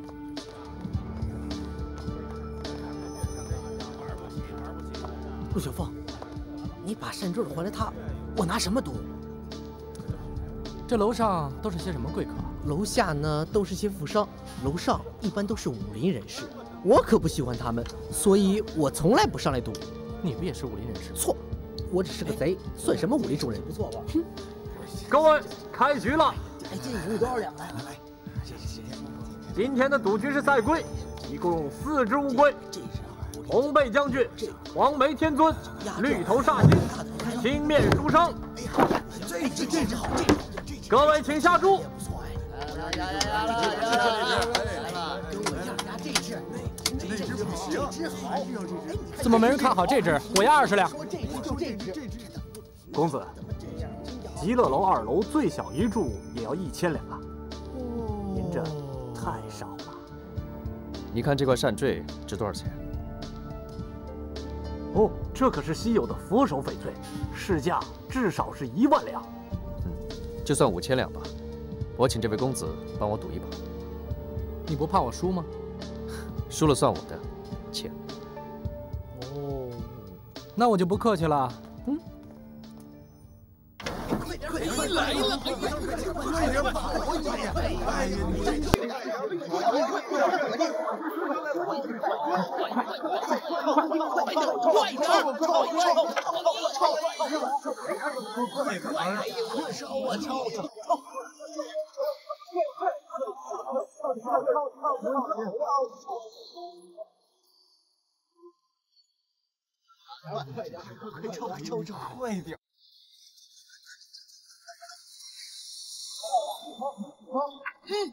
陆小凤，你把扇坠还了他，我拿什么赌？ 这楼上都是些什么贵客？ 楼下呢都是些富商，楼上一般都是武林人士。我可不喜欢他们，所以我从来不上来赌。 你不也是武林人士？ 错，我只是个贼，算什么武林中人？不错吧？哼。 各位，开局了。 哎，这赢你多少两？来来来。 今天的赌局是赛龟，一共四只乌龟。红背将军、黄眉天尊、绿头煞星、青面书生。 这只这只好， 各位请下注。 怎么没人看好这只？我押二十两。 公子， 极乐楼二楼最小一柱也要一千两啊！您这太少了。 你看这块扇坠值多少钱？ 哦，这可是稀有的佛手翡翠，市价至少是一万两。 嗯，就算五千两吧。我请这位公子帮我赌一把。 你不怕我输吗？ 输了算我的，请。 哦，那我就不客气了。嗯。 来了！快点跑！哎呀，你这快点！烧我抄抄！快点！快抄！快抄！快点！ 嗯，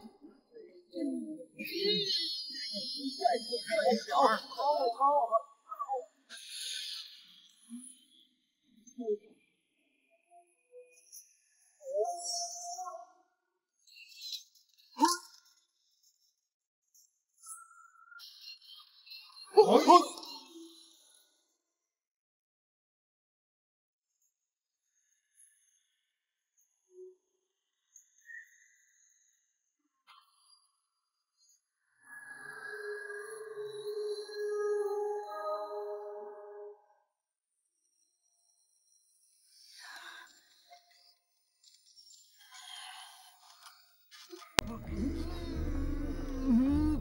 嗯，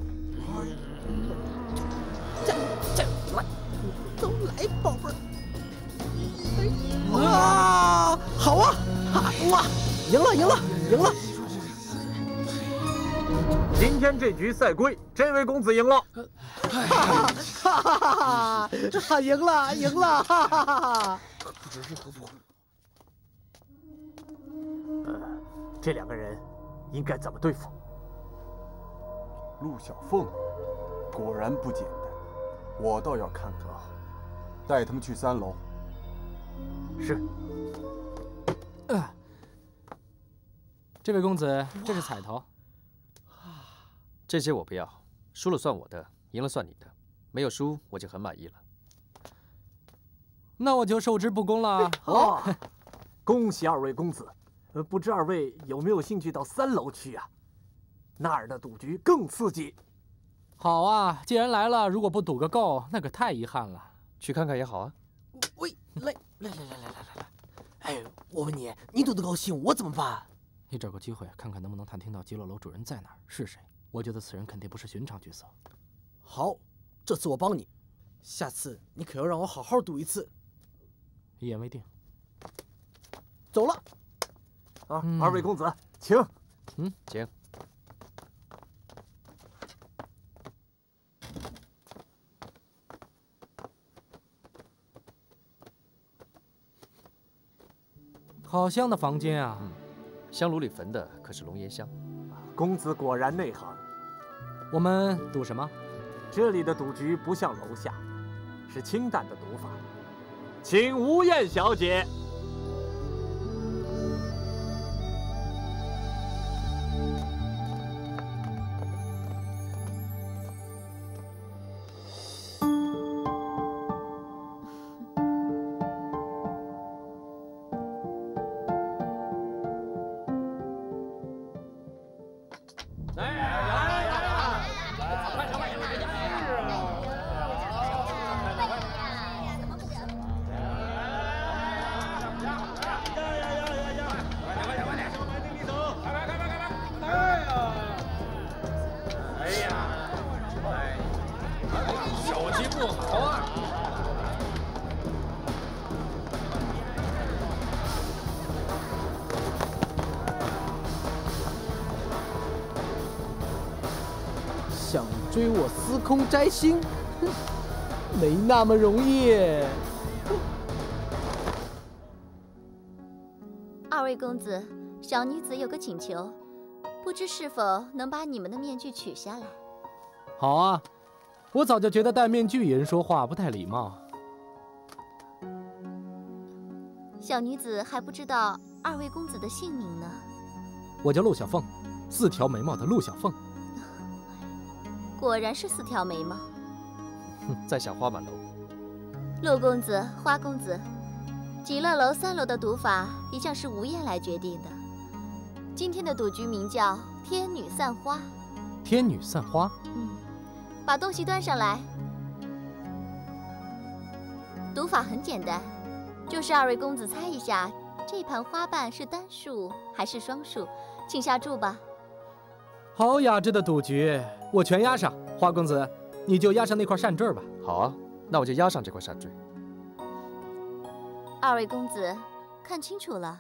再再来，都来，宝贝儿！啊，好啊，哇，赢了，赢了，赢了！ 今天这局赛规，这位公子赢了。 哈哈哈哈！赢了，赢了！哈哈哈！不知如何不。 呃，这两个人应该怎么对付？ 陆小凤，果然不简单，我倒要看看。带他们去三楼。 是。 呃，这位公子，这是彩头。 这些我不要，输了算我的，赢了算你的。没有输，我就很满意了。 那我就受之不恭了。 哦，恭喜二位公子。呃，不知二位有没有兴趣到三楼去啊？ 那儿的赌局更刺激。 好啊，既然来了，如果不赌个够，那可太遗憾了。 去看看也好啊。 喂，来来来来来来来来，哎，我问你，你赌得高兴，我怎么办？ 你找个机会看看能不能探听到极乐楼主人在哪儿，是谁？我觉得此人肯定不是寻常角色。 好，这次我帮你，下次你可要让我好好赌一次。 一言为定。 走了。 啊，嗯、二位公子，请。 嗯，请。 好香的房间啊！ 嗯，香炉里焚的可是龙涎香。 公子果然内行。 我们赌什么？ 这里的赌局不像楼下，是清淡的赌法。请吴燕小姐。 想追我司空摘星，哼，没那么容易。 二位公子，小女子有个请求，不知是否能把你们的面具取下来？ 好啊，我早就觉得戴面具与人说话不太礼貌。 小女子还不知道二位公子的姓名呢？ 我叫陆小凤，四条眉毛的陆小凤。 果然是四条眉毛。 哼，在下花满楼。 陆公子、花公子，极乐楼三楼的赌法一向是无言来决定的。今天的赌局名叫“天女散花”。 天女散花。 嗯，把东西端上来。赌法很简单，就是二位公子猜一下，这盘花瓣是单数还是双数，请下注吧。 好雅致的赌局，我全押上。花公子，你就押上那块扇坠吧。 好啊，那我就押上这块扇坠。 二位公子，看清楚了。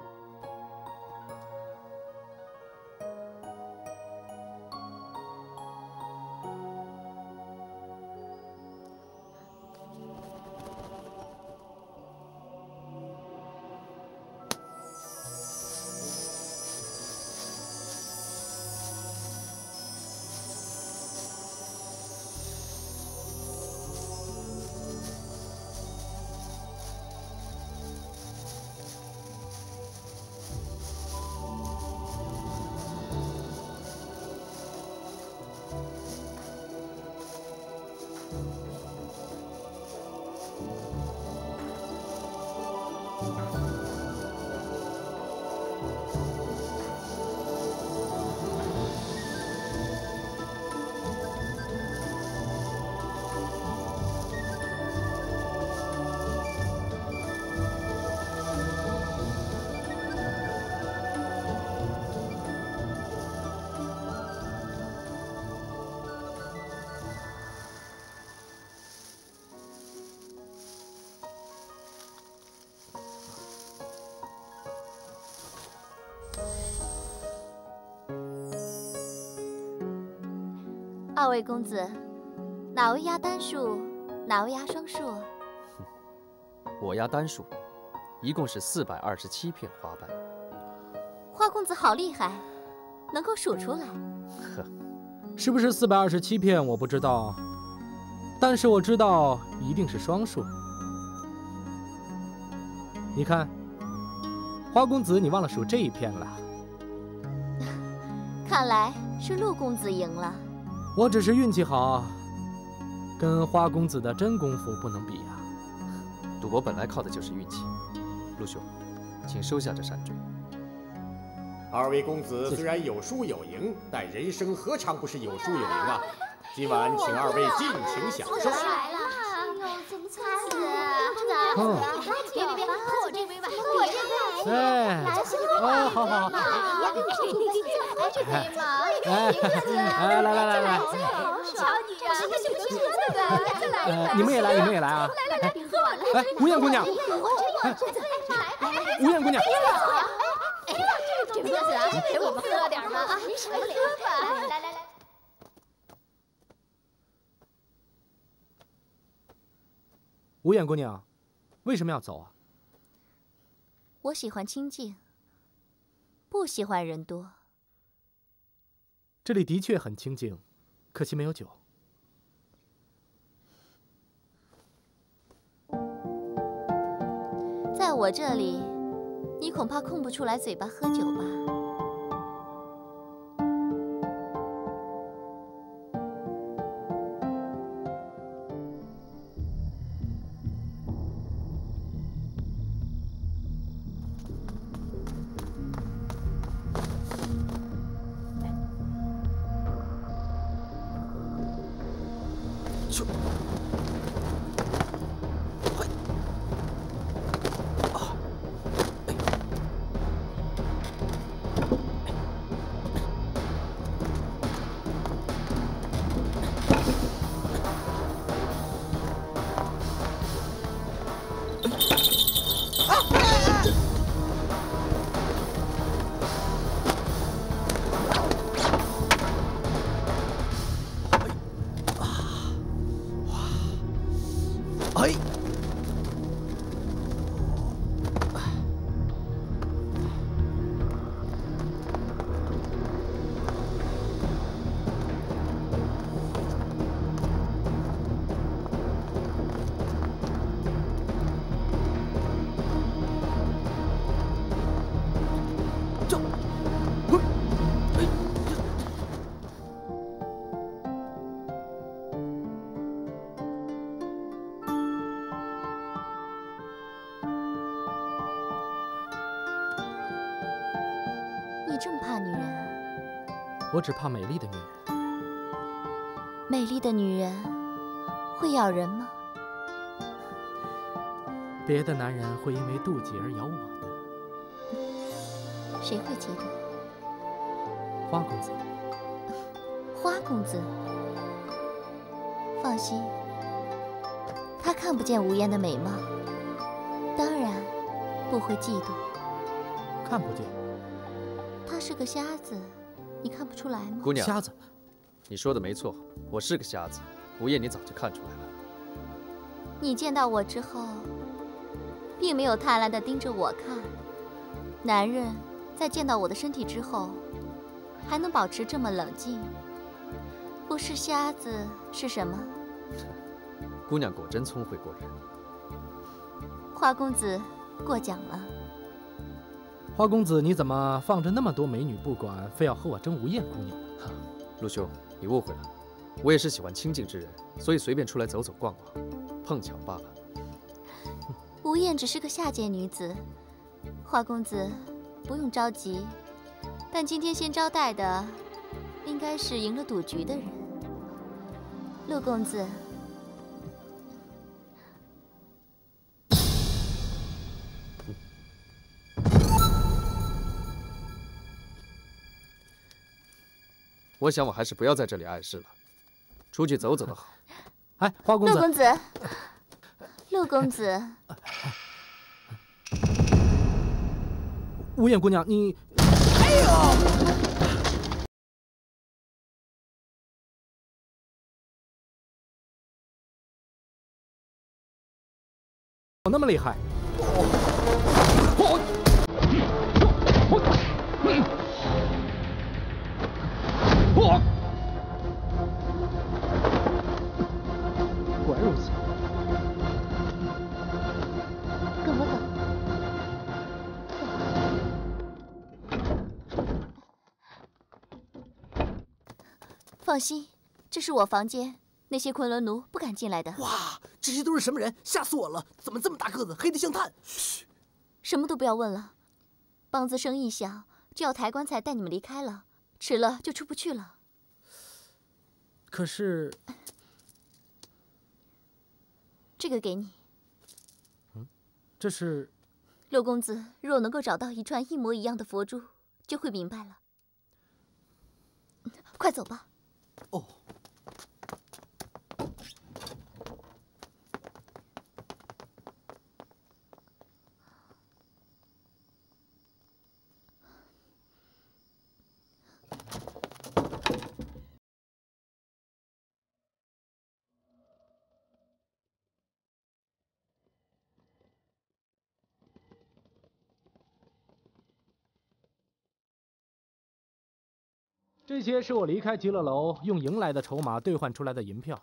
二位公子，哪位押单数，哪位押双数？ 我押单数，一共是四百二十七片花瓣。 花公子好厉害，能够数出来。 呵， 是不是四百二十七片我不知道，但是我知道一定是双数。你看，花公子，你忘了数这一片了。 看来是陆公子赢了。 我只是运气好，跟花公子的真功夫不能比啊。 赌博本来靠的就是运气。陆兄，请收下这扇坠。 二位公子虽然有输有赢，但人生何尝不是有输有赢啊？今晚请二位尽情享受。 来了，怎么惨啊？ 嗯， 别别别，喝我这杯吧，喝我这杯。 哎，哦，好好好。 哎，这可以吗？ 哎，来来来来， 瞧你呀，这是不是真的？再来一呃，你们也来，你们也来啊！ 来来来，喝完了。 哎，吴燕姑娘，吴燕姑娘。 哎，这杯子啊，给我们喝点嘛啊！你少喝吧。来来来。 吴燕姑娘，为什么要走啊？ 我喜欢清静，不喜欢人多。 这里的确很清静，可惜没有酒。 在我这里，你恐怕空不出来嘴巴喝酒吧？ 你这么怕女人啊？ 我只怕美丽的女人。 美丽的女人会咬人吗？ 别的男人会因为妒忌而咬我的。谁会嫉妒？ 花公子。 花公子，放心，他看不见无言的美貌，当然不会嫉妒。 看不见？ 他是个瞎子，你看不出来吗？ 姑娘， 瞎子， 你说的没错，我是个瞎子。无言，你早就看出来了。 你见到我之后，并没有贪婪地盯着我看。男人在见到我的身体之后，还能保持这么冷静，不是瞎子是什么？ 姑娘果真聪慧过人。 花公子过奖了。 花公子，你怎么放着那么多美女不管，非要和我争无艳姑娘？ 陆兄，你误会了，我也是喜欢清静之人，所以随便出来走走逛逛，碰巧罢了。 无艳只是个下贱女子，花公子不用着急。但今天先招待的，应该是赢了赌局的人。陆公子， 我想我还是不要在这里碍事了，出去走走的好。 哎，花公子， 陆公子，陆公子， 无艳姑娘，你， 哎呦！ 我那么厉害？果然如此。 跟我走。放心，这是我房间，那些昆仑奴不敢进来的。 哇，这些都是什么人？吓死我了！怎么这么大个子，黑得像炭？ 嘘，什么都不要问了。梆子声一响，就要抬棺材带你们离开了，迟了就出不去了。 可是， 这个给你。 嗯，这是。 陆公子若能够找到一串一模一样的佛珠，就会明白了。快走吧。 哦。 这些是我离开极乐楼用赢来的筹码兑换出来的银票。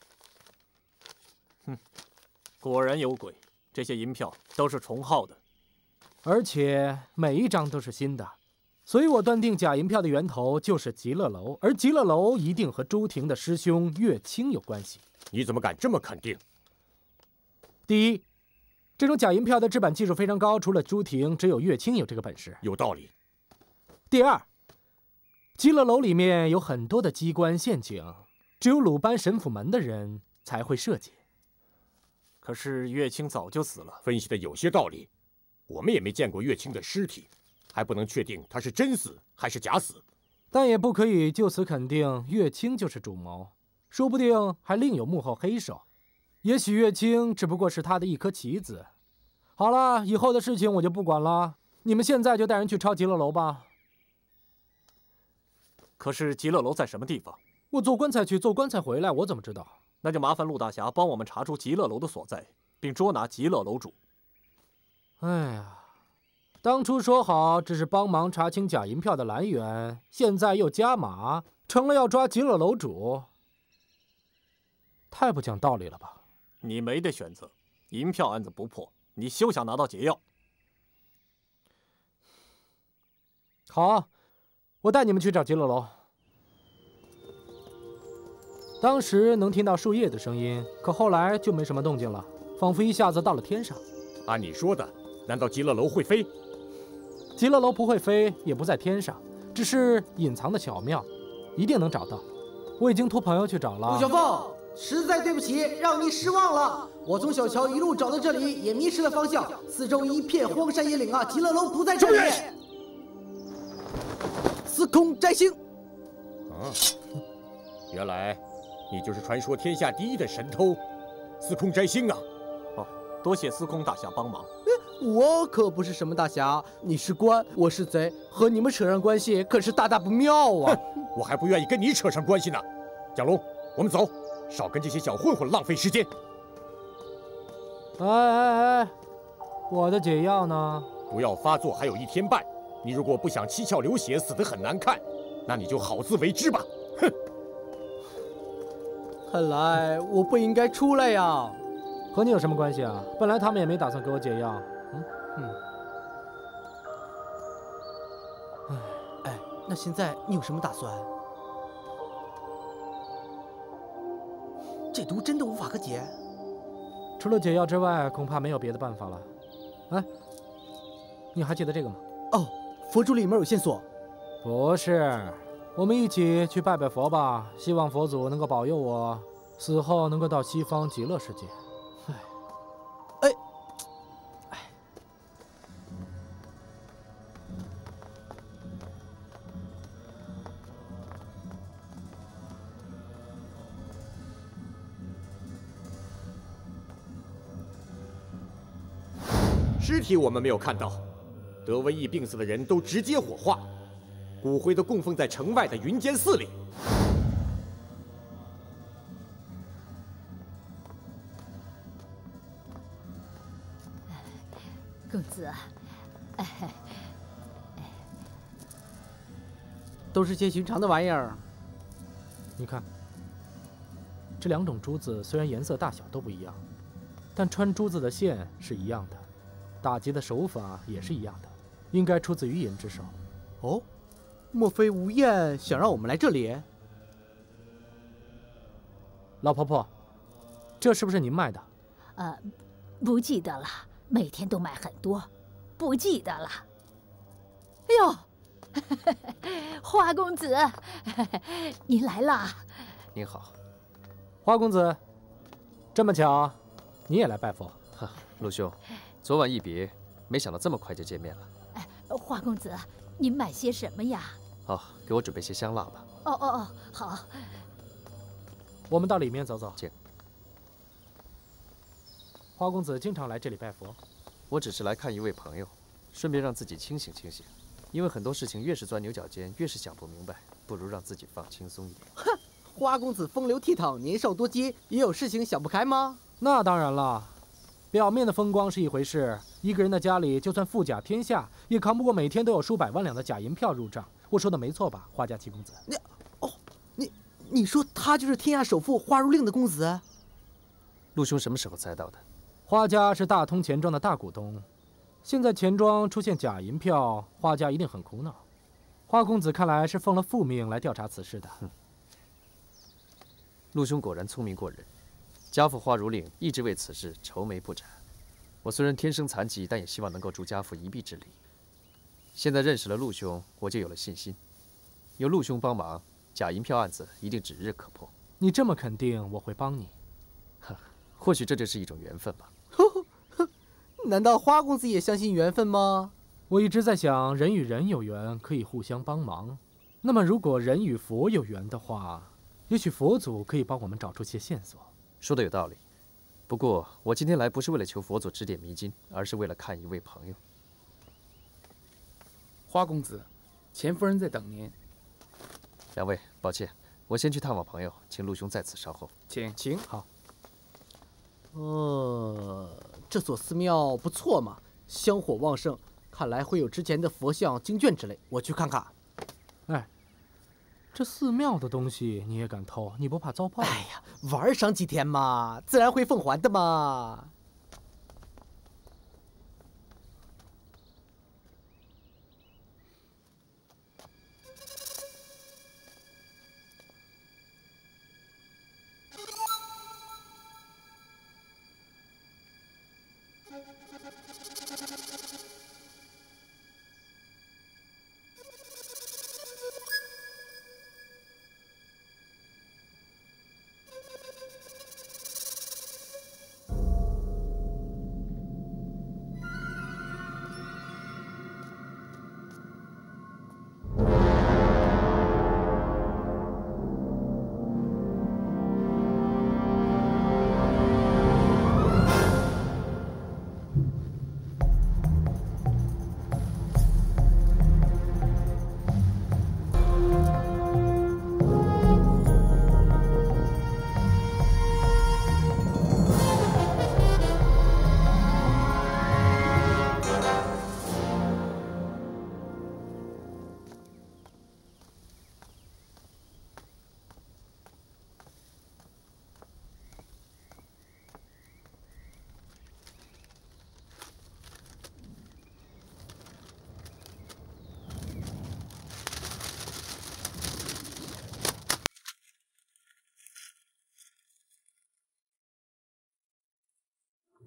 哼，果然有鬼！这些银票都是重号的， 而且每一张都是新的，所以我断定假银票的源头就是极乐楼，而极乐楼一定和朱婷的师兄岳清有关系。 你怎么敢这么肯定？ 第一，这种假银票的制版技术非常高，除了朱婷，只有岳清有这个本事。 有道理。 第二。极乐楼里面有很多的机关陷阱，只有鲁班神府门的人才会设计。 可是岳清早就死了， 分析的有些道理。我们也没见过岳清的尸体，还不能确定他是真死还是假死。 但也不可以就此肯定岳清就是主谋，说不定还另有幕后黑手。也许岳清只不过是他的一颗棋子。好了，以后的事情我就不管了，你们现在就带人去抄极乐楼吧。 可是极乐楼在什么地方？ 我坐棺材去，坐棺材回来，我怎么知道？ 那就麻烦陆大侠帮我们查出极乐楼的所在，并捉拿极乐楼主。 哎呀，当初说好只是帮忙查清假银票的来源，现在又加码，成了要抓极乐楼主，太不讲道理了吧？ 你没得选择，银票案子不破，你休想拿到解药。 好。我带你们去找极乐楼。当时能听到树叶的声音，可后来就没什么动静了，仿佛一下子到了天上。 按你说的，难道极乐楼会飞？ 极乐楼不会飞，也不在天上，只是隐藏的巧妙，一定能找到。我已经托朋友去找了。 陆小凤，实在对不起，让你失望了。我从小桥一路找到这里，也迷失了方向，四周一片荒山野岭啊，极乐楼不在这里。司空摘星。 啊，原来你就是传说天下第一的神偷，司空摘星啊！ 哦，多谢司空大侠帮忙。 我可不是什么大侠，你是官，我是贼，和你们扯上关系可是大大不妙啊！ 我还不愿意跟你扯上关系呢。蒋龙，我们走，少跟这些小混混浪费时间。 哎哎哎，我的解药呢？ 毒药发作还有一天半，你如果不想七窍流血，死得很难看，那你就好自为之吧。哼！ 看来我不应该出来呀。 和你有什么关系啊？本来他们也没打算给我解药。嗯嗯。 哎哎，那现在你有什么打算？这毒真的无法可解？ 除了解药之外，恐怕没有别的办法了。哎，你还记得这个吗？ 哦，佛珠里面有线索。 不是，我们一起去拜拜佛吧，希望佛祖能够保佑我死后能够到西方极乐世界。 哎，哎，哎。 尸体我们没有看到，德瘟疫病死的人都直接火化，骨灰都供奉在城外的云间寺里。 公子，哎， 都是些寻常的玩意儿。 你看，这两种珠子虽然颜色大小都不一样，但穿珠子的线是一样的，打击的手法也是一样的，应该出自于银之手。 哦，莫非吴燕想让我们来这里？ 老婆婆，这是不是您卖的？ 呃，不记得了，每天都买很多，不记得了。哎呦，花公子，您来了。 您好， 花公子，这么巧，你也来拜佛？ 哈，陆兄，昨晚一别，没想到这么快就见面了。 哎，花公子，您买些什么呀？ 哦，给我准备些香蜡吧。 哦哦哦，好。 我们到里面走走。 请。 花公子经常来这里拜佛。 我只是来看一位朋友，顺便让自己清醒清醒。因为很多事情越是钻牛角尖，越是想不明白，不如让自己放轻松一点。 哼，花公子风流倜傥，年少多金，也有事情想不开吗？ 那当然了，表面的风光是一回事，一个人的家里就算富甲天下，也扛不过每天都有数百万两的假银票入账。我说的没错吧，花家七公子？ 你，哦，你，你说他就是天下首富花如令的公子？ 陆兄什么时候猜到的？ 花家是大通钱庄的大股东，现在钱庄出现假银票，花家一定很苦恼。花公子看来是奉了父命来调查此事的。 陆兄果然聪明过人，家父花如令一直为此事愁眉不展。我虽然天生残疾，但也希望能够助家父一臂之力。现在认识了陆兄，我就有了信心。有陆兄帮忙，假银票案子一定指日可破。 你这么肯定，我会帮你。 或许这就是一种缘分吧。 难道花公子也相信缘分吗？ 我一直在想，人与人有缘可以互相帮忙。那么，如果人与佛有缘的话，也许佛祖可以帮我们找出些线索。 说的有道理。不过，我今天来不是为了求佛祖指点迷津，而是为了看一位朋友。 花公子，钱夫人在等您。 两位，抱歉，我先去探望朋友，请陆兄在此稍后。 请请好。 呃，这所寺庙不错嘛，香火旺盛，看来会有之前的佛像、经卷之类，我去看看。 哎，这寺庙的东西你也敢偷？你不怕遭报？ 哎呀，玩上几天嘛，自然会奉还的嘛。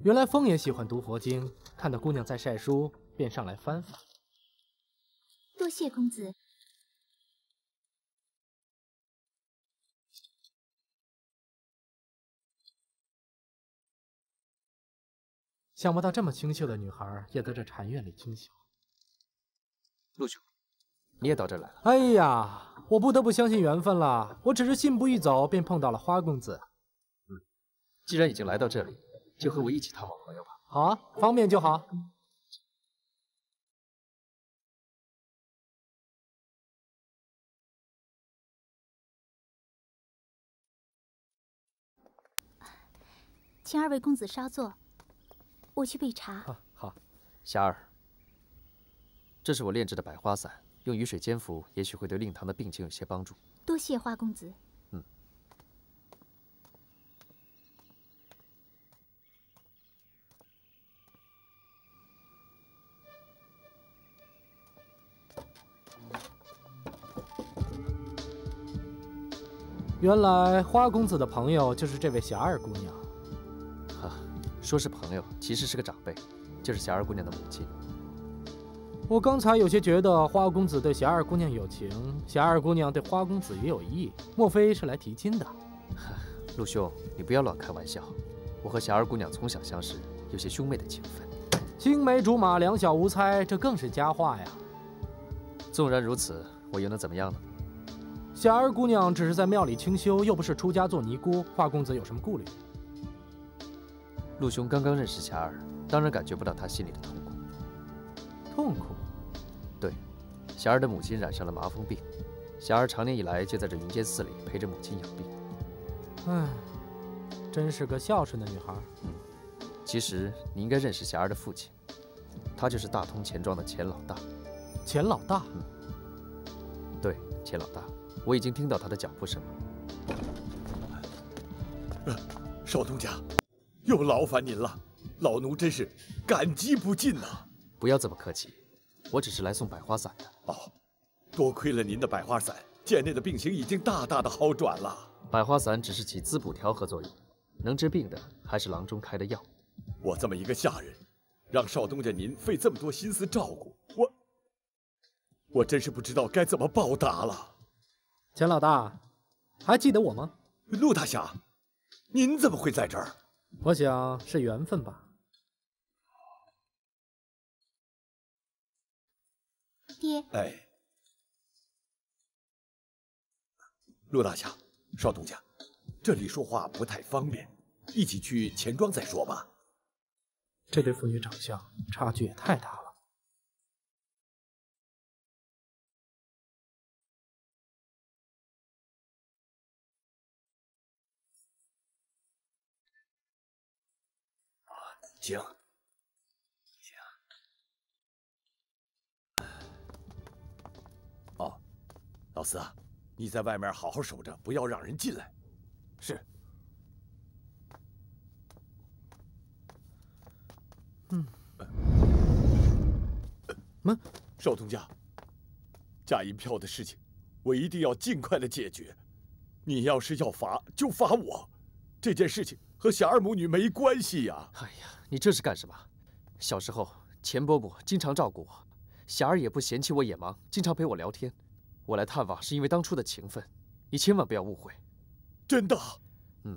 原来风也喜欢读佛经，看到姑娘在晒书，便上来翻翻。 多谢公子。 想不到这么清秀的女孩也在这禅院里清修。 陆兄，你也到这儿来了？ 哎呀，我不得不相信缘分了。我只是信步一走，便碰到了花公子。 嗯，既然已经来到这里，就和我一起探望朋友吧。 好啊，方便就好。 请二位公子稍坐，我去备茶。 啊，好。霞儿，这是我炼制的百花散，用雨水煎服，也许会对令堂的病情有些帮助。 多谢花公子。 嗯。 原来花公子的朋友就是这位霞儿姑娘。 啊，说是朋友，其实是个长辈，就是霞儿姑娘的母亲。 我刚才有些觉得花公子对霞儿姑娘有情，霞儿姑娘对花公子也有意，莫非是来提亲的？ 陆兄，你不要乱开玩笑。我和霞儿姑娘从小相识，有些兄妹的情分。 青梅竹马，两小无猜，这更是佳话呀。 纵然如此，我又能怎么样呢？ 霞儿姑娘只是在庙里清修，又不是出家做尼姑，花公子有什么顾虑？ 陆兄刚刚认识霞儿，当然感觉不到她心里的痛苦。 痛苦？ 对，霞儿的母亲染上了麻风病，霞儿长年以来就在这云间寺里陪着母亲养病。 唉，真是个孝顺的女孩。 嗯，其实你应该认识霞儿的父亲，他就是大通钱庄的钱老大。 钱老大？ 嗯，对，钱老大。我已经听到他的脚步声了。 呃，少东家，又劳烦您了，老奴真是感激不尽呐。 不要这么客气，我只是来送百花散的。 哦，多亏了您的百花散，贱内的病情已经大大的好转了。 百花散只是起滋补调和作用，能治病的还是郎中开的药。 我这么一个下人，让少东家您费这么多心思照顾我，我真是不知道该怎么报答了。 钱老大，还记得我吗？ 陆大侠，您怎么会在这儿？ 我想是缘分吧。 爹。 哎，陆大侠，少东家，这里说话不太方便，一起去钱庄再说吧。 这对父女长相差距也太大了。 行，行。哦，老四啊，你在外面好好守着，不要让人进来。 是。 嗯。 嗯，少东家，假银票的事情，我一定要尽快的解决。你要是要罚，就罚我。这件事情和霞儿母女没关系呀。 哎呀。你这是干什么？小时候，钱伯伯经常照顾我，霞儿也不嫌弃我野蛮，经常陪我聊天。我来探望是因为当初的情分，你千万不要误会。 真的？ 嗯。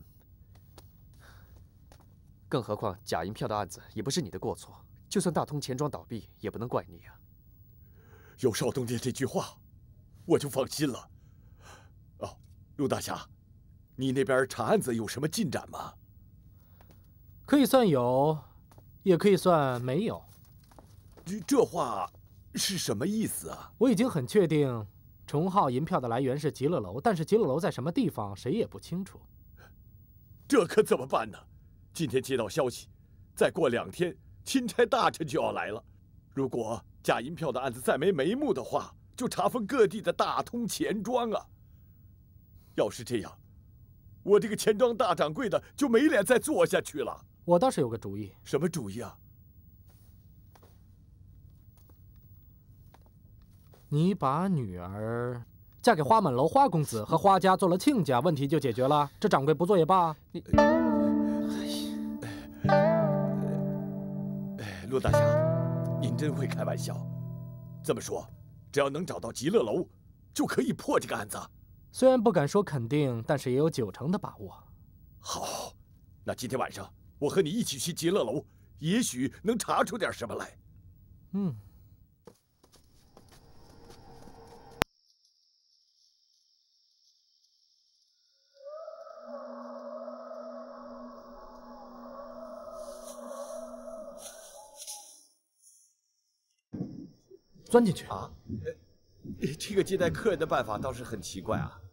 更何况假银票的案子也不是你的过错，就算大通钱庄倒闭，也不能怪你啊。 有少东家这句话，我就放心了。哦，陆大侠，你那边查案子有什么进展吗？ 可以算有，也可以算没有。 这这话是什么意思啊？ 我已经很确定，重号银票的来源是极乐楼，但是极乐楼在什么地方，谁也不清楚。 这可怎么办呢？今天接到消息，再过两天，钦差大臣就要来了。如果假银票的案子再没眉目的话，就查封各地的大通钱庄啊。要是这样，我这个钱庄大掌柜的就没脸再做下去了。 我倒是有个主意。 什么主意啊？ 你把女儿嫁给花满楼花公子，和花家做了亲家，问题就解决了。这掌柜不做也罢。你， 陆大侠，您真会开玩笑。这么说，只要能找到极乐楼，就可以破这个案子。 虽然不敢说肯定，但是也有九成的把握。 好，那今天晚上我和你一起去极乐楼，也许能查出点什么来。 嗯。 钻进去啊！这个接待客人的办法倒是很奇怪啊。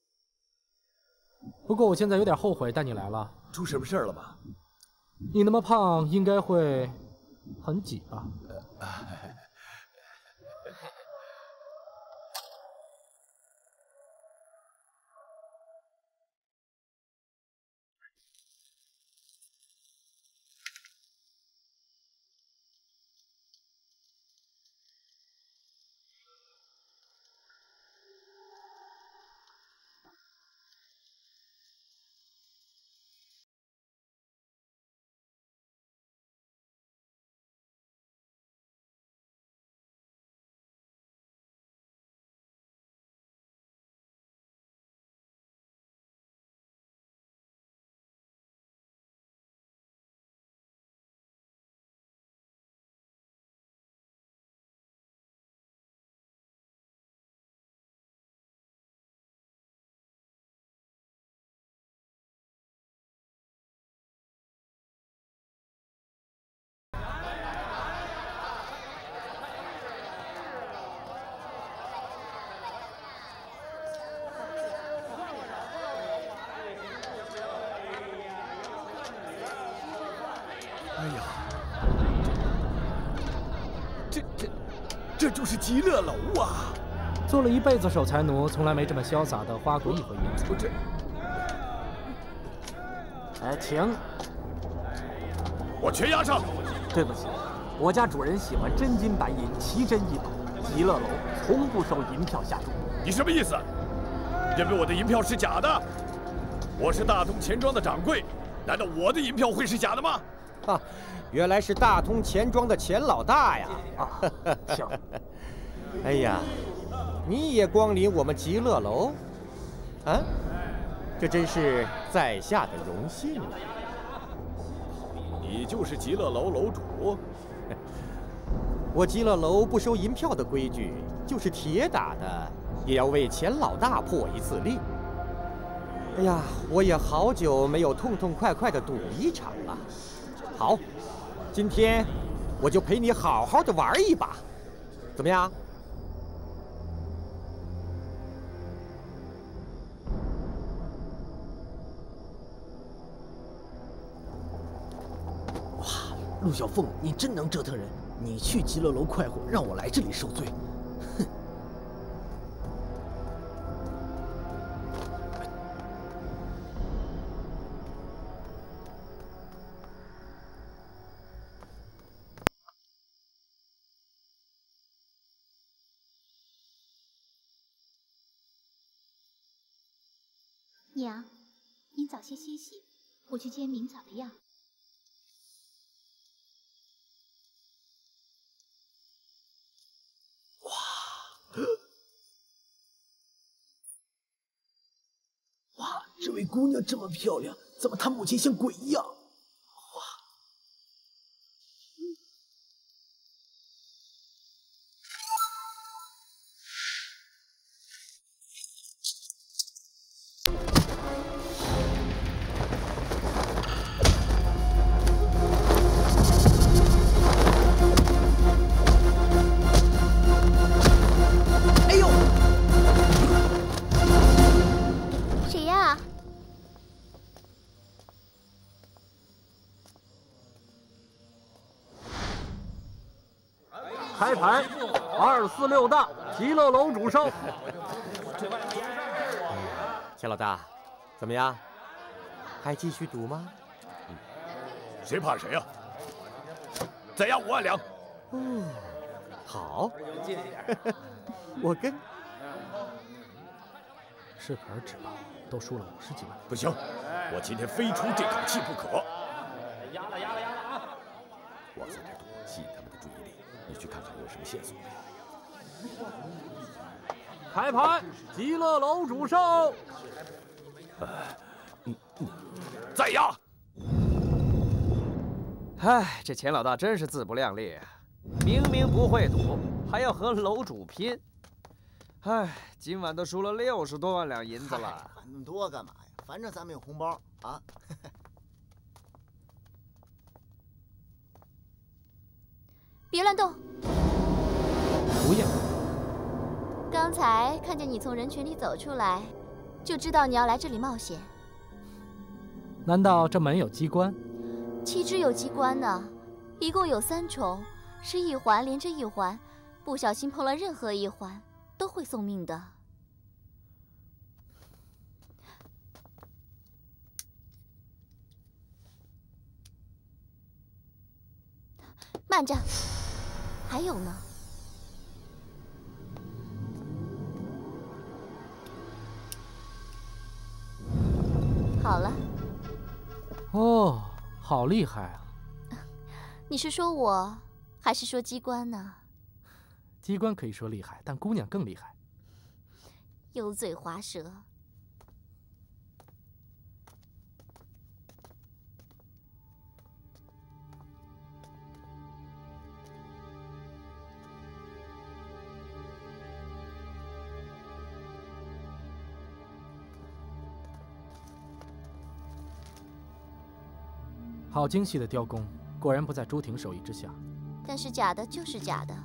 不过我现在有点后悔带你来了。 出什么事儿了吗？ 你那么胖，应该会很挤吧？ 哎呀，这这这就是极乐楼啊！ 做了一辈子守财奴，从来没这么潇洒的花过一回银子。 这， 哎，请。 我全押上。 对不起，我家主人喜欢真金白银，奇珍异宝。极乐楼从不收银票下注。 你什么意思？认为我的银票是假的？我是大通钱庄的掌柜，难道我的银票会是假的吗？ 啊，原来是大通钱庄的钱老大呀！ 啊，行。 哎呀，你也光临我们极乐楼，啊，这真是在下的荣幸啊！ 你就是极乐楼楼主？ 我极乐楼不收银票的规矩，就是铁打的也要为钱老大破一次例。哎呀，我也好久没有痛痛快快的赌一场了。 好，今天我就陪你好好的玩一把，怎么样？ 哇，陆小凤，你真能折腾人！你去极乐楼快活，让我来这里受罪。哼！ 娘，您早些歇息，我去煎明早的药。 哇！哇，这位姑娘这么漂亮，怎么她母亲像鬼一样？哇！ 开牌，二四六大，极乐楼主升。 钱老大，怎么样？还继续赌吗？ 谁怕谁呀？再押五万两。 哦，好，我跟。 适可而止吧，都输了五十几万。 不行，我今天非出这口气不可。 压了压了压了啊！ 哇塞，这多吸引他们的注意力！你去看看有什么线索没有？ 开牌，极乐楼主胜。 呃，嗯嗯，在押。 唉，这钱老大真是自不量力啊！明明不会赌，还要和楼主拼。唉，今晚都输了六十多万两银子了。 管那么多干嘛呀？反正咱们有红包啊。 别乱动！ 不要。 刚才看见你从人群里走出来，就知道你要来这里冒险。 难道这门有机关？ 岂止有机关呢，一共有三重，是一环连着一环，不小心碰了任何一环，都会送命的。慢着，还有呢。好了。 哦，好厉害啊！ 你是说我，还是说机关呢？ 机关可以说厉害，但姑娘更厉害。 油嘴滑舌。 好精细的雕工，果然不在朱婷手艺之下。 但是假的就是假的。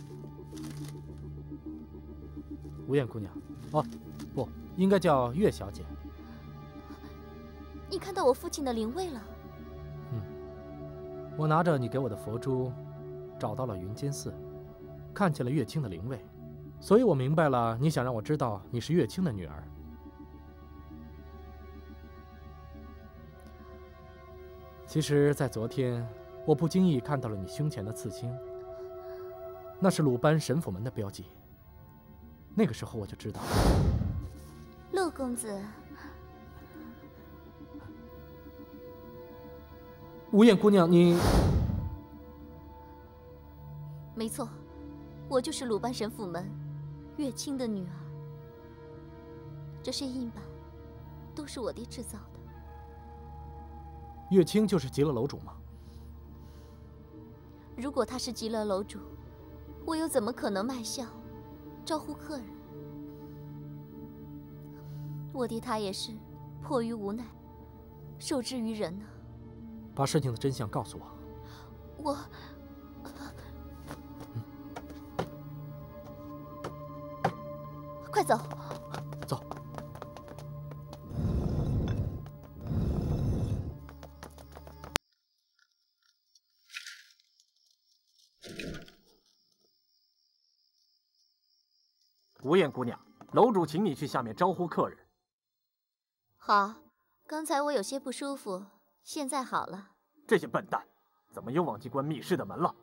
吴燕姑娘，哦，不，应该叫岳小姐。 你看到我父亲的灵位了？ 嗯，我拿着你给我的佛珠，找到了云间寺，看见了岳清的灵位，所以我明白了，你想让我知道你是岳清的女儿。其实，在昨天，我不经意看到了你胸前的刺青，那是鲁班神府门的标记。那个时候我就知道， 陆公子， 吴燕姑娘，你…… 没错，我就是鲁班神府门岳清的女儿。这些印版都是我爹制造的。 岳清就是极乐楼主吗？ 如果他是极乐楼主，我又怎么可能卖笑，招呼客人？我爹他也是迫于无奈，受制于人呢。 把事情的真相告诉我。 我，嗯、快走。 走。 吴燕姑娘，楼主请你去下面招呼客人。 好，刚才我有些不舒服，现在好了。 这些笨蛋，怎么又忘记关密室的门了？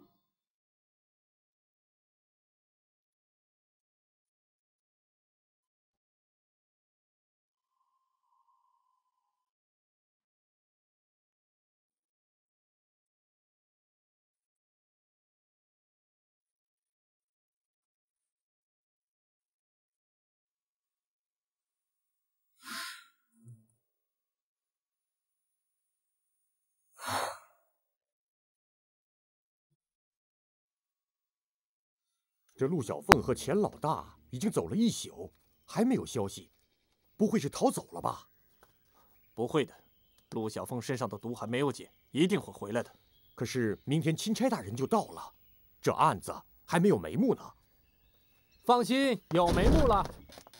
这陆小凤和钱老大已经走了一宿，还没有消息，不会是逃走了吧？ 不会的，陆小凤身上的毒还没有解，一定会回来的。 可是明天钦差大人就到了，这案子还没有眉目呢。 放心，有眉目了。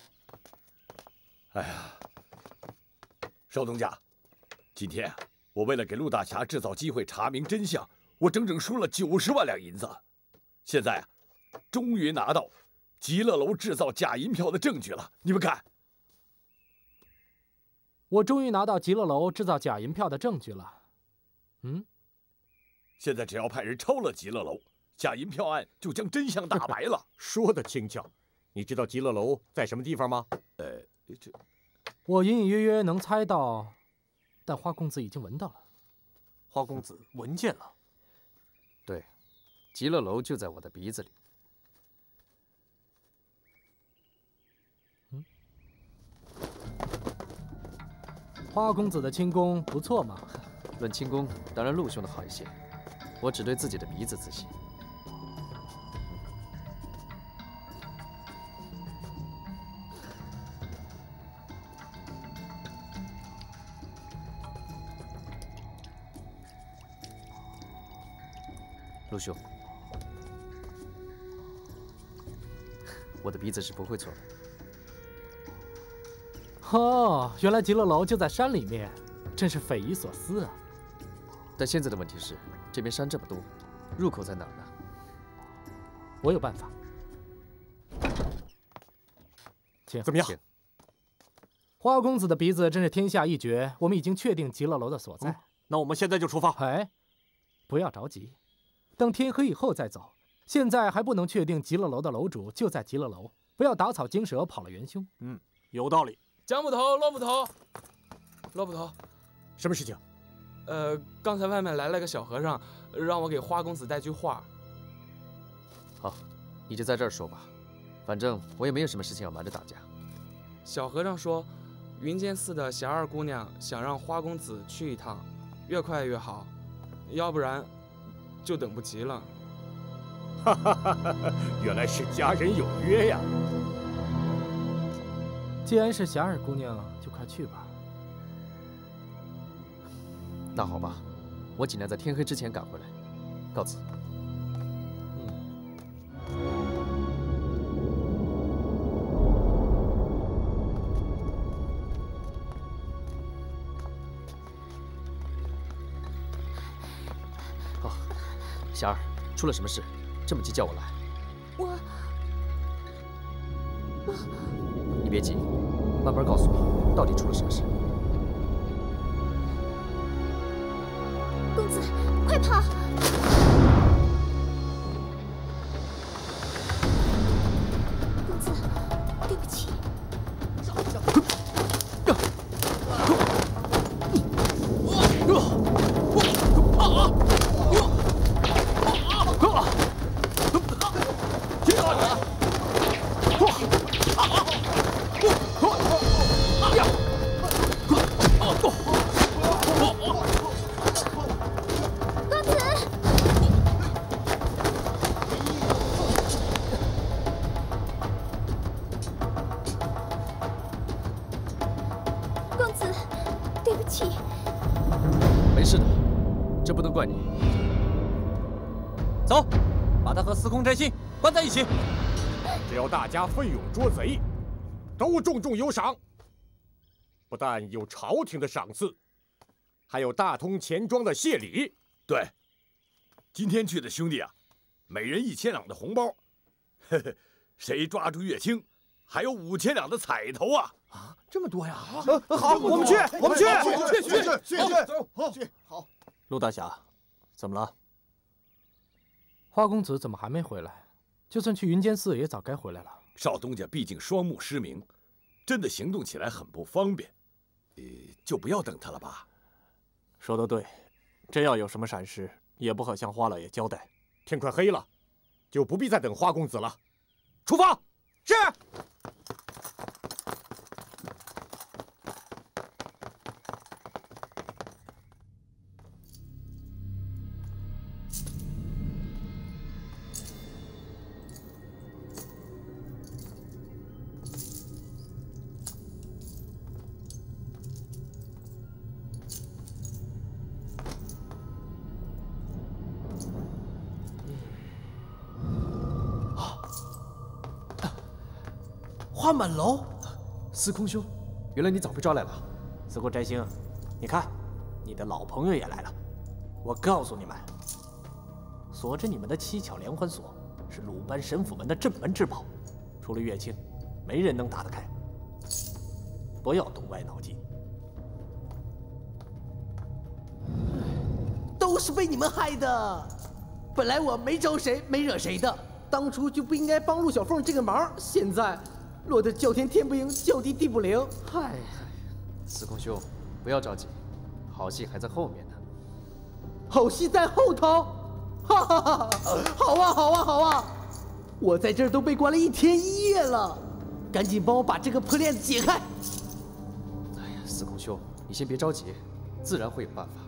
哎呀，邵东家，今天我为了给陆大侠制造机会查明真相，我整整输了九十万两银子。现在啊，终于拿到极乐楼制造假银票的证据了。你们看， 我终于拿到极乐楼制造假银票的证据了。嗯， 现在只要派人抄了极乐楼，假银票案就将真相大白了。 说得轻巧，你知道极乐楼在什么地方吗？ 呃，这我隐隐约约能猜到，但花公子已经闻到了。 花公子闻见了。 对，极乐楼就在我的鼻子里。 嗯，花公子的轻功不错嘛。 论轻功，当然陆兄的好一些。我只对自己的鼻子自信。陆兄，我的鼻子是不会错的。 哦，原来极乐楼就在山里面，真是匪夷所思啊！ 但现在的问题是，这边山这么多，入口在哪儿呢？ 我有办法。请怎么样？ 花公子的鼻子真是天下一绝，我们已经确定极乐楼的所在。嗯、 那我们现在就出发。 哎，不要着急。等天黑以后再走，现在还不能确定极乐楼的楼主就在极乐楼，不要打草惊蛇，跑了元凶。 嗯，有道理。 蒋捕头，骆捕头，骆捕头， 什么事情？ 呃，刚才外面来了个小和尚，让我给花公子带句话。 好，你就在这儿说吧，反正我也没有什么事情要瞒着大家。 小和尚说，云间寺的霞儿姑娘想让花公子去一趟，越快越好，要不然。就等不及了。 哈哈哈哈！原来是家人有约呀。 既然是霞儿姑娘，就快去吧。 那好吧，我尽量在天黑之前赶回来。告辞。 嗯。 好。霞儿，出了什么事？这么急叫我来？ 我……我…… 你别急，慢慢告诉我，到底出了什么事？ 公子，快跑！公子，对不起。 sikong Zhaixing关在一起， 只要大家奋勇捉贼，都重重有赏。不但有朝廷的赏赐，还有大通钱庄的谢礼。 对，今天去的兄弟啊，每人一千两的红包，呵呵，谁抓住月清，还有五千两的彩头啊！ 啊，这么多呀！ 啊，好，我们去，我们去， 去去去去去，走，好，去好。 陆大侠，怎么了？ 花公子怎么还没回来？就算去云间寺，也早该回来了。 少东家毕竟双目失明，真的行动起来很不方便，呃，就不要等他了吧。 说得对，真要有什么闪失，也不好向花老爷交代。 天快黑了，就不必再等花公子了。出发！是。 花满楼， 司空兄，原来你早被抓来了。 sikong Zhaixing，你看，你的老朋友也来了。我告诉你们，锁着你们的七巧连环锁是鲁班神府门的镇门之宝，除了月清，没人能打得开。不要动歪脑筋。 都是被你们害的。本来我没招谁，没惹谁的，当初就不应该帮陆小凤这个忙，现在。落得叫天天不应，叫地地不灵。嗨， 司空兄，不要着急，好戏还在后面呢。 好戏在后头。 哈哈哈！好啊，好啊，好啊！我在这儿都被关了一天一夜了，赶紧帮我把这个破链子解开。 哎呀，司空兄，你先别着急，自然会有办法。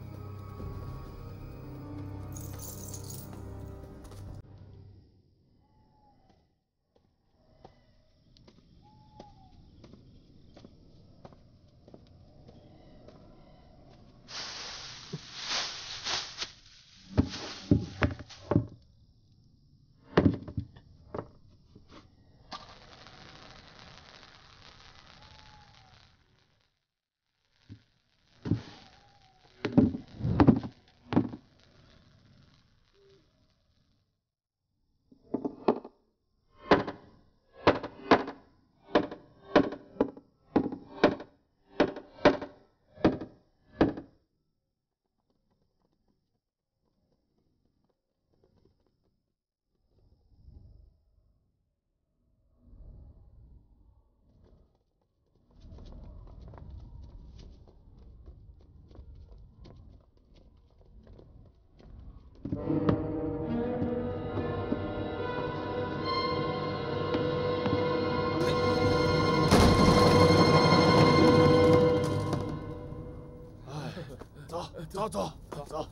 走走走。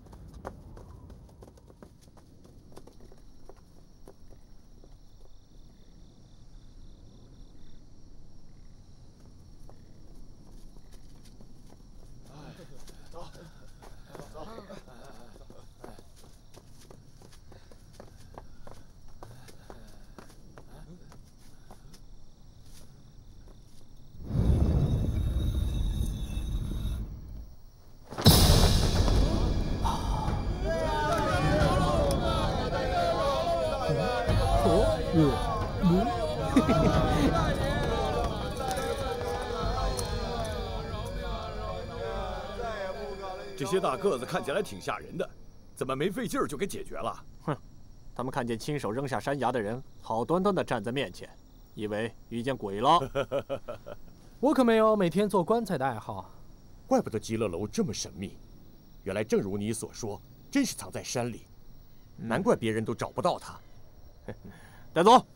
这些大个子看起来挺吓人的，怎么没费劲儿就给解决了？ 哼，他们看见亲手扔下山崖的人，好端端的站在面前，以为遇见鬼了。 我可没有每天做棺材的爱好。 怪不得极乐楼这么神秘，原来正如你所说，真是藏在山里，难怪别人都找不到他。 带走。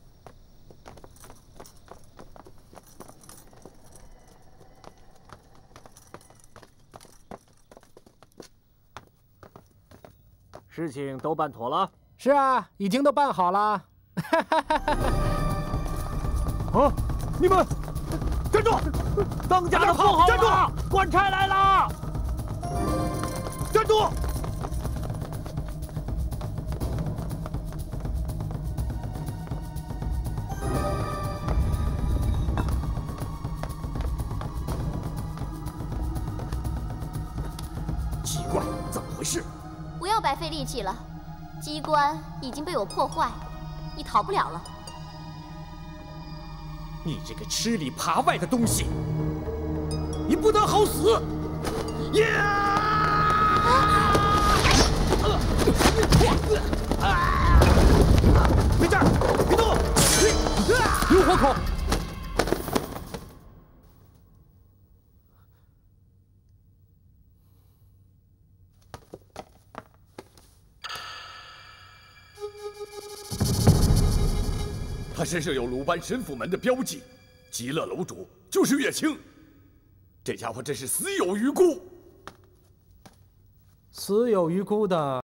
事情都办妥了。 是啊，已经都办好了。 啊！你们站住！当家的不好！站住！官差来了！站住！ 奇怪，怎么回事？ 不要白费力气了，机关已经被我破坏，你逃不了了。 你这个吃里扒外的东西，你不得好死！呀！没事，别动！ 有活口！ 他身上有鲁班神府门的标记，极乐楼主就是月清。这家伙真是死有余辜。 死有余辜的。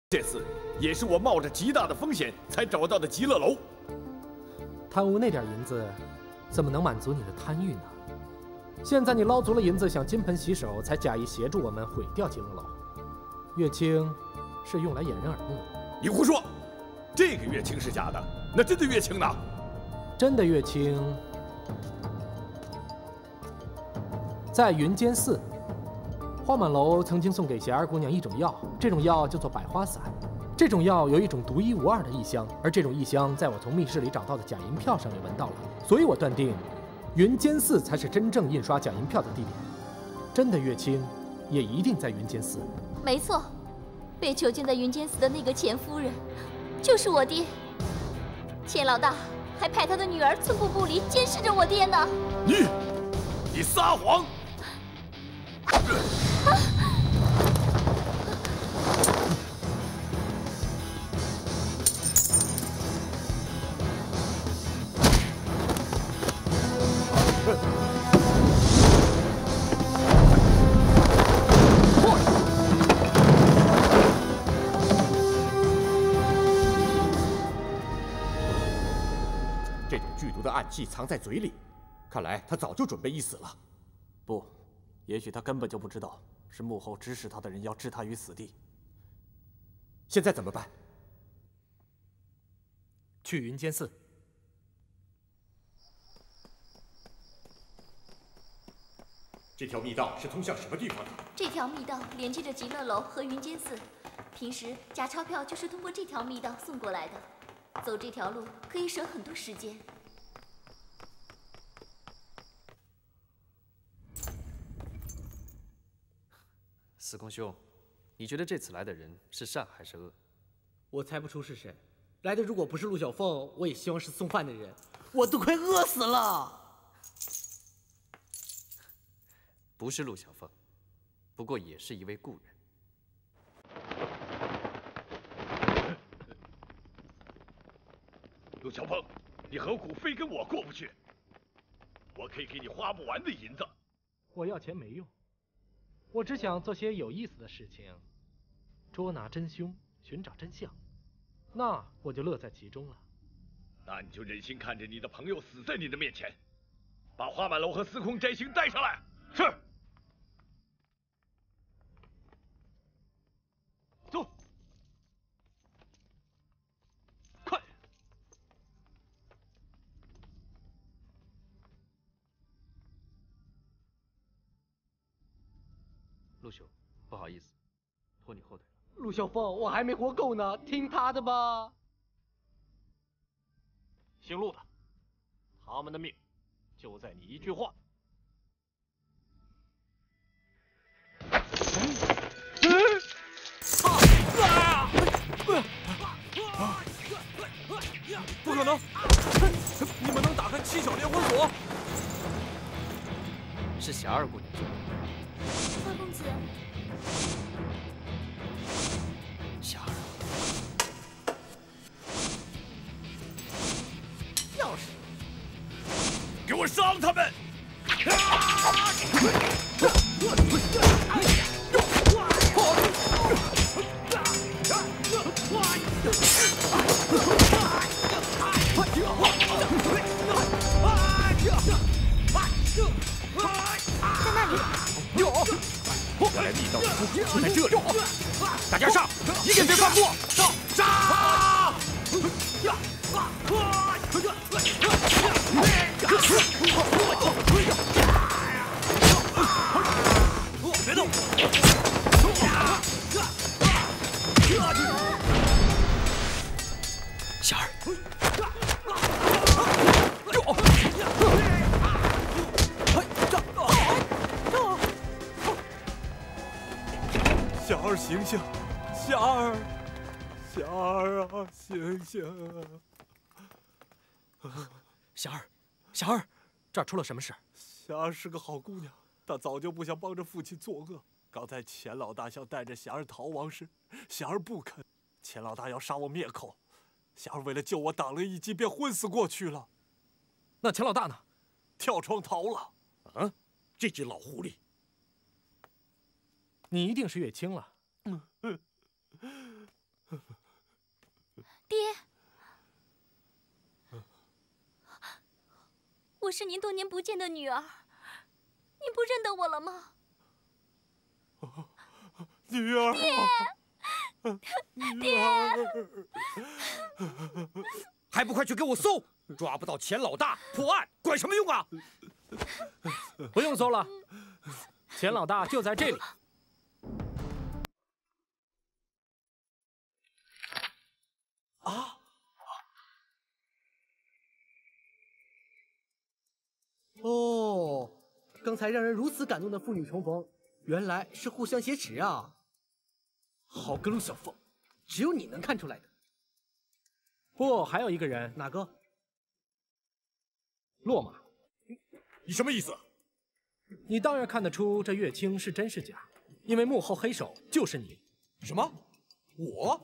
这次也是我冒着极大的风险才找到的极乐楼。 贪污那点银子，怎么能满足你的贪欲呢？现在你捞足了银子，想金盆洗手，才假意协助我们毁掉极乐楼。月清是用来掩人耳目的。 你胡说！这个月清是假的，那真的月清呢？ 真的月清在云间寺。 花满楼曾经送给霞儿姑娘一种药，这种药叫做百花散。这种药有一种独一无二的异香，而这种异香在我从密室里找到的假银票上也闻到了，所以我断定，云间寺才是真正印刷假银票的地点。真的月清，也一定在云间寺。 没错，被囚禁在云间寺的那个钱夫人，就是我爹。钱老大还派他的女儿寸步不离监视着我爹呢。 你，你撒谎！ 啊！ 这种剧毒的暗器藏在嘴里，看来他早就准备一死了。 不。 也许他根本就不知道，是幕后指使他的人要置他于死地。 现在怎么办？ 去云间寺。 这条密道是通向什么地方的？ 这条密道连接着极乐楼和云间寺，平时假钞票就是通过这条密道送过来的。走这条路可以省很多时间。 司空兄，你觉得这次来的人是善还是恶？ 我猜不出是谁。来的如果不是陆小凤，我也希望是送饭的人。我都快饿死了。 不是陆小凤，不过也是一位故人。 陆小凤，你何苦非跟我过不去？我可以给你花不完的银子。 我要钱没用。 我只想做些有意思的事情，捉拿真凶，寻找真相，那我就乐在其中了。 那你就忍心看着你的朋友死在你的面前，把花满楼和司空摘星带上来。是。走。快。 陆兄，不好意思，拖你后腿了。 陆小凤，我还没活够呢，听他的吧。 姓陆的，他们的命就在你一句话。 不可能！你们能打开七巧连环锁？ 是霞儿姑娘做的。 花公子， 霞儿， 钥匙， 给我伤他们！ 在那里。 原来密道就在这里！大家上，一个别放过！上！杀！别动！ 霞儿。 霞儿醒醒，霞儿，霞儿啊，醒醒啊！霞儿，霞儿，这儿出了什么事？ 霞儿是个好姑娘，她早就不想帮着父亲作恶。刚才钱老大想带着霞儿逃亡时，霞儿不肯。钱老大要杀我灭口，霞儿为了救我挡了一击，便昏死过去了。 那钱老大呢？ 跳窗逃了。 啊，这只老狐狸！ 你一定是月清了。 爹，我是您多年不见的女儿，您不认得我了吗？ 女儿， 爹， 还不快去给我搜！抓不到钱老大，破案，管什么用啊？ 不用搜了，钱老大就在这里。 啊！哦，刚才让人如此感动的父女重逢，原来是互相挟持啊！好个陆小凤，只有你能看出来的。 不，还有一个人， 哪个？ 落马。 你什么意思？ 你当然看得出这月清是真是假，因为幕后黑手就是你。 什么？我？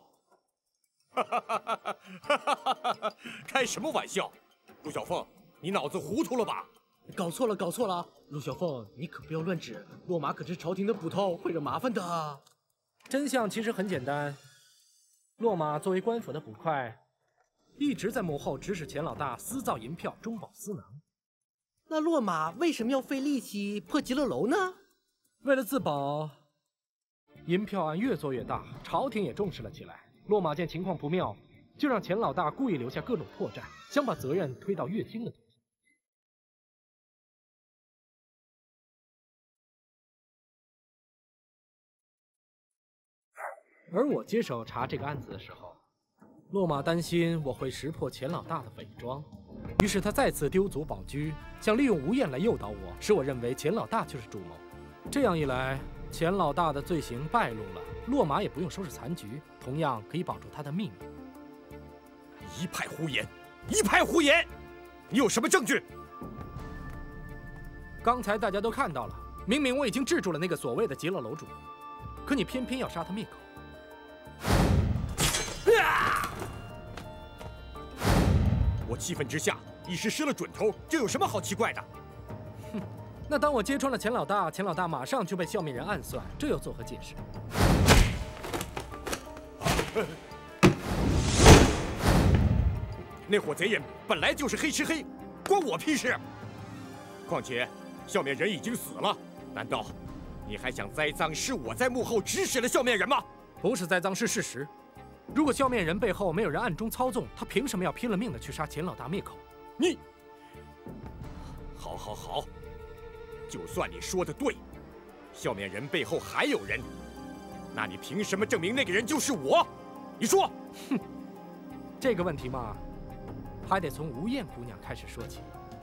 开什么玩笑？陆小凤，你脑子糊涂了吧？ 搞错了，搞错了！陆小凤，你可不要乱指，落马可是朝廷的捕头，会惹麻烦的。 真相其实很简单，落马作为官府的捕快，一直在幕后指使钱老大私造银票，中饱私囊。 那落马为什么要费力气破极乐楼呢？ 为了自保。银票案越做越大，朝廷也重视了起来。落马见情况不妙，就让钱老大故意留下各种破绽，想把责任推到月清的头上。而我接手查这个案子的时候，落马担心我会识破钱老大的伪装，于是他再次丢卒保车，想利用吴燕来诱导我，使我认为钱老大就是主谋。这样一来，钱老大的罪行败露了，落马也不用收拾残局，同样可以保住他的秘密。 一派胡言，一派胡言！你有什么证据？ 刚才大家都看到了，明明我已经制住了那个所谓的极乐楼主，可你偏偏要杀他灭口。 啊！我气愤之下一时失了准头，这有什么好奇怪的？ 哼，那当我揭穿了钱老大，钱老大马上就被笑面人暗算，这又作何解释？ 那伙贼人本来就是黑吃黑，关我屁事！况且笑面人已经死了，难道你还想栽赃是我在幕后指使了笑面人吗？ 不是栽赃，是事实。如果笑面人背后没有人暗中操纵，他凭什么要拼了命的去杀钱老大灭口？ 你，好，好，好，就算你说的对，笑面人背后还有人，那你凭什么证明那个人就是我？你说？ 哼，这个问题嘛，还得从吴燕姑娘开始说起。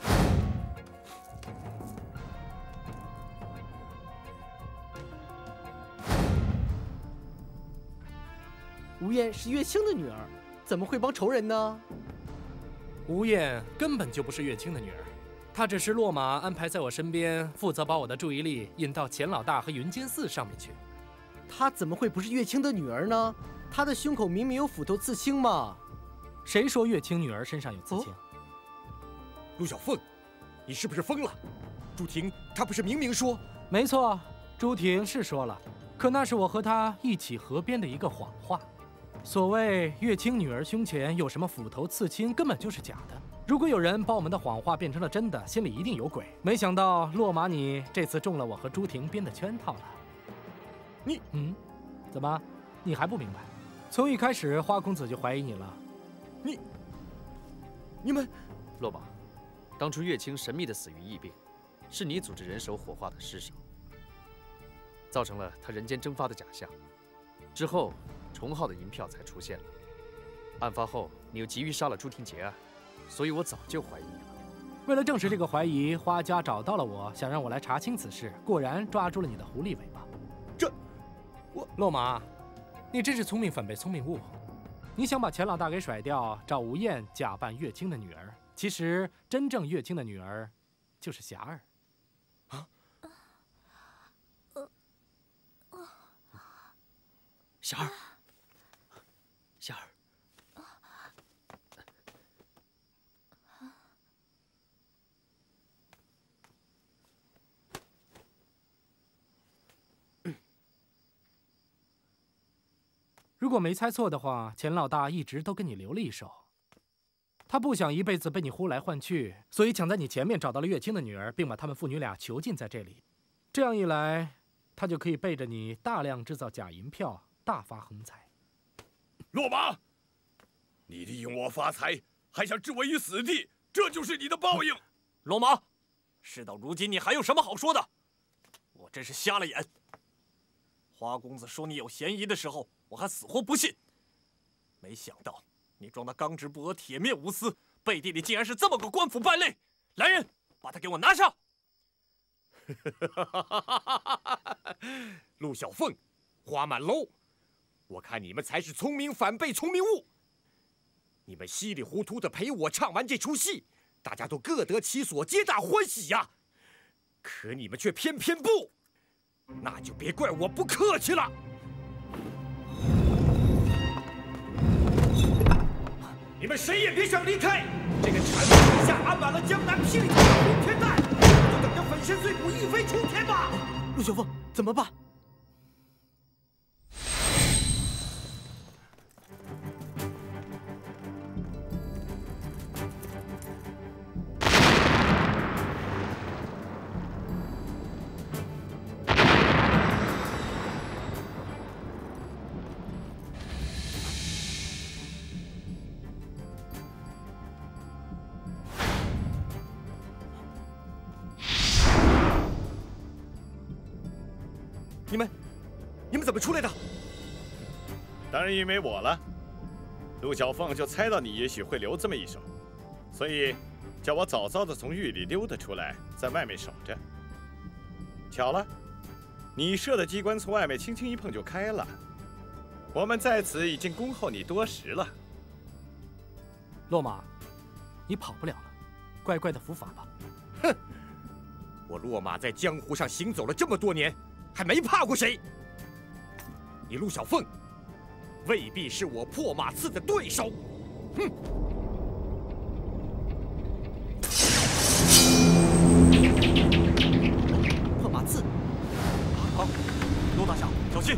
吴燕是月清的女儿，怎么会帮仇人呢？ 吴燕根本就不是月清的女儿，她只是落马安排在我身边，负责把我的注意力引到钱老大和云间寺上面去。 她怎么会不是月清的女儿呢？她的胸口明明有斧头刺青嘛！ 谁说月清女儿身上有刺青？哦、 陆小凤，你是不是疯了？朱婷她不是明明说…… 没错，朱婷是说了，可那是我和她一起合编的一个谎话。所谓月清女儿胸前有什么斧头刺青，根本就是假的。如果有人把我们的谎话变成了真的，心里一定有鬼。没想到落马你这次中了我和朱婷编的圈套了。 你嗯，怎么，你还不明白？从一开始花公子就怀疑你了。 你，你们， 落马，当初月清神秘的死于疫病，是你组织人手火化的尸首，造成了他人间蒸发的假象。之后。重号的银票才出现了。案发后，你又急于杀了朱婷结案，所以我早就怀疑你了。 为了证实这个怀疑，花家找到了我，想让我来查清此事，果然抓住了你的狐狸尾巴。 这，我落马，你真是聪明反被聪明误。你想把钱老大给甩掉，找吴燕假扮月清的女儿，其实真正月清的女儿就是霞儿。 啊？ 霞儿。霞儿， 如果没猜错的话，钱老大一直都跟你留了一手。他不想一辈子被你呼来唤去，所以抢在你前面找到了月清的女儿，并把他们父女俩囚禁在这里。这样一来，他就可以背着你大量制造假银票，大发横财。 落马，你利用我发财，还想置我于死地，这就是你的报应。 落马，事到如今，你还有什么好说的？我真是瞎了眼。花公子说你有嫌疑的时候，我还死活不信。没想到你装的刚直不阿、铁面无私，背地里竟然是这么个官府败类！来人，把他给我拿上！ 陆小凤，花满楼，我看你们才是聪明反被聪明误。你们稀里糊涂的陪我唱完这出戏，大家都各得其所，皆大欢喜呀。可你们却偏偏不，那就别怪我不客气了。你们谁也别想离开！这个产品底下安满了江南霹雳头的轰天弹，就等着粉身碎骨，一飞冲天吧！ 陆小凤，怎么办？ 你们，你们怎么出来的？ 当然因为我了。陆小凤就猜到你也许会留这么一手，所以叫我早早的从狱里溜达出来，在外面守着。巧了，你设的机关从外面轻轻一碰就开了。我们在此已经恭候你多时了。 落马，你跑不了了，乖乖的伏法吧。 哼，我落马在江湖上行走了这么多年，还没怕过谁。你陆小凤，未必是我破马刺的对手。哼！ 破马刺， 好，陆大侠，小心！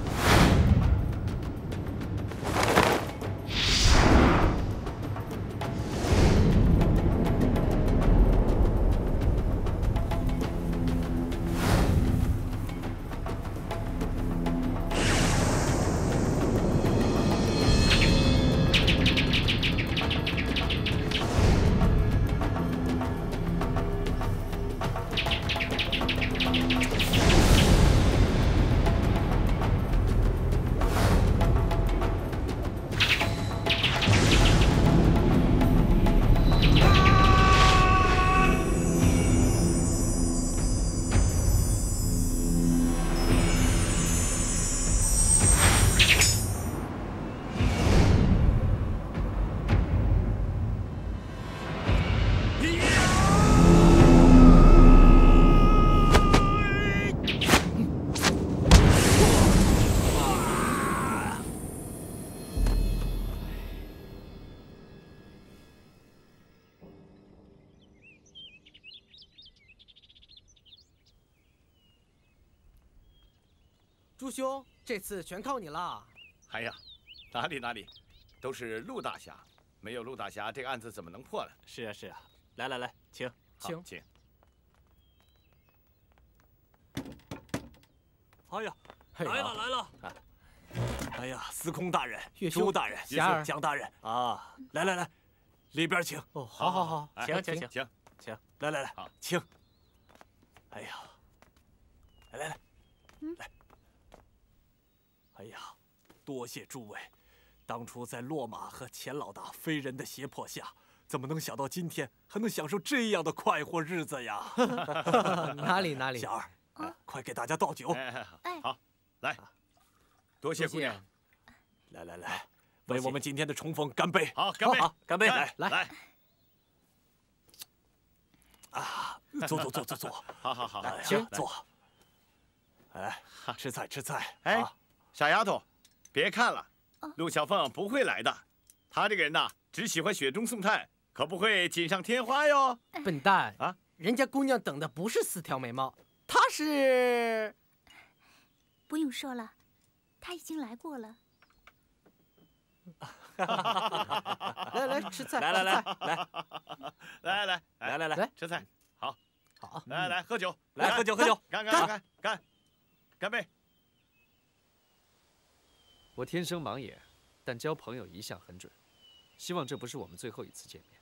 朱兄，这次全靠你了。 哎呀，哪里哪里，都是陆大侠，没有陆大侠，这个案子怎么能破呢？ 是啊是啊，来来来，请请请。 哎呀， 嘿来了来了！哎呀，司空大人、 岳朱大人、 霞儿、 江大人啊，来来来，里边请。 哦，好好好， 请请请请请，来来来，请。哎呀，来来来，来。哎呀，多谢诸位！当初在落马和钱老大非人的胁迫下，怎么能想到今天还能享受这样的快活日子呀？ 哪里哪里， 小二，哎，快给大家倒酒！ 哎，好，来，多谢姑娘。 来来来，为我们今天的重逢干杯！ 好，干杯！ 好，干杯！ 来来来。 啊，坐坐坐坐坐。 好好好， 来， 请坐。哎，吃菜吃菜。 哎。傻丫头，别看了，陆小凤不会来的。她这个人呐，只喜欢雪中送炭，可不会锦上添花哟。 笨蛋啊！ 人家姑娘等的不是四条眉毛，她是…… 不用说了，她已经来过了。 来来吃菜， 来来来吃菜来， 来来来来来来吃菜，好， 好， 来来喝酒， 来喝酒喝酒， 干干干干，干杯！ 我天生盲眼，但交朋友一向很准。希望这不是我们最后一次见面。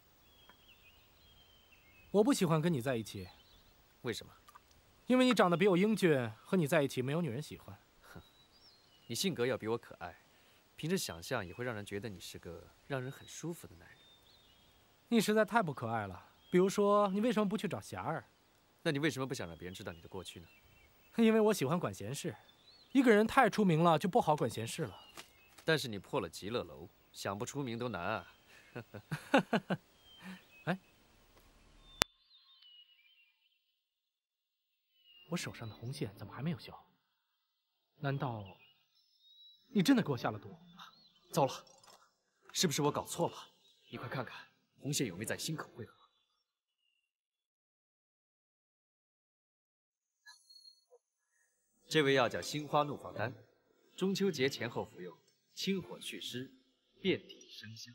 我不喜欢跟你在一起。 为什么？ 因为你长得比我英俊，和你在一起没有女人喜欢。 哼，你性格要比我可爱，凭着想象也会让人觉得你是个让人很舒服的男人。 你实在太不可爱了。比如说，你为什么不去找霞儿？ 那你为什么不想让别人知道你的过去呢？ 因为我喜欢管闲事。一个人太出名了，就不好管闲事了。 但是你破了极乐楼，想不出名都难啊。 哎，我手上的红线怎么还没有消？难道你真的给我下了毒？ 糟了，是不是我搞错了？你快看看红线有没有在心口汇合。这味药叫心花怒放丹，中秋节前后服用，清火祛湿，遍体生香。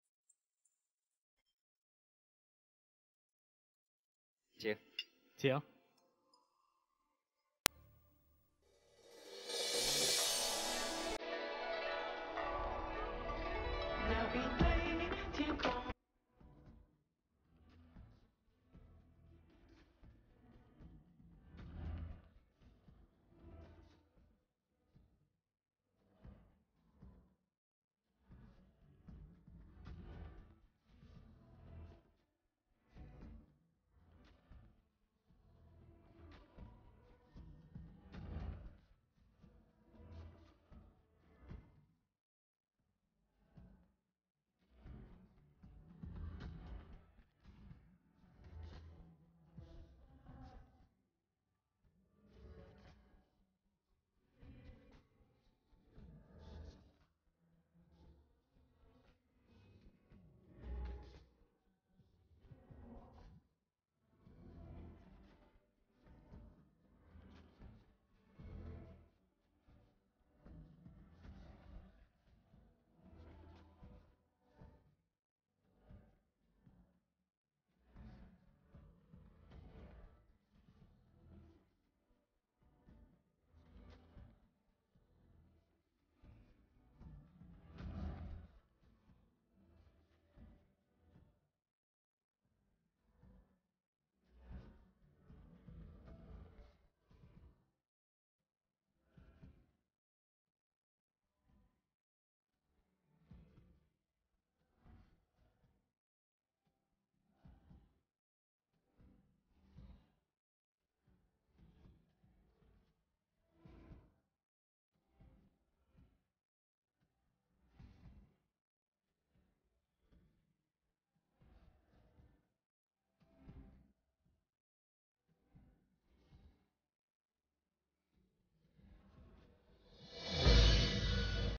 请， 请。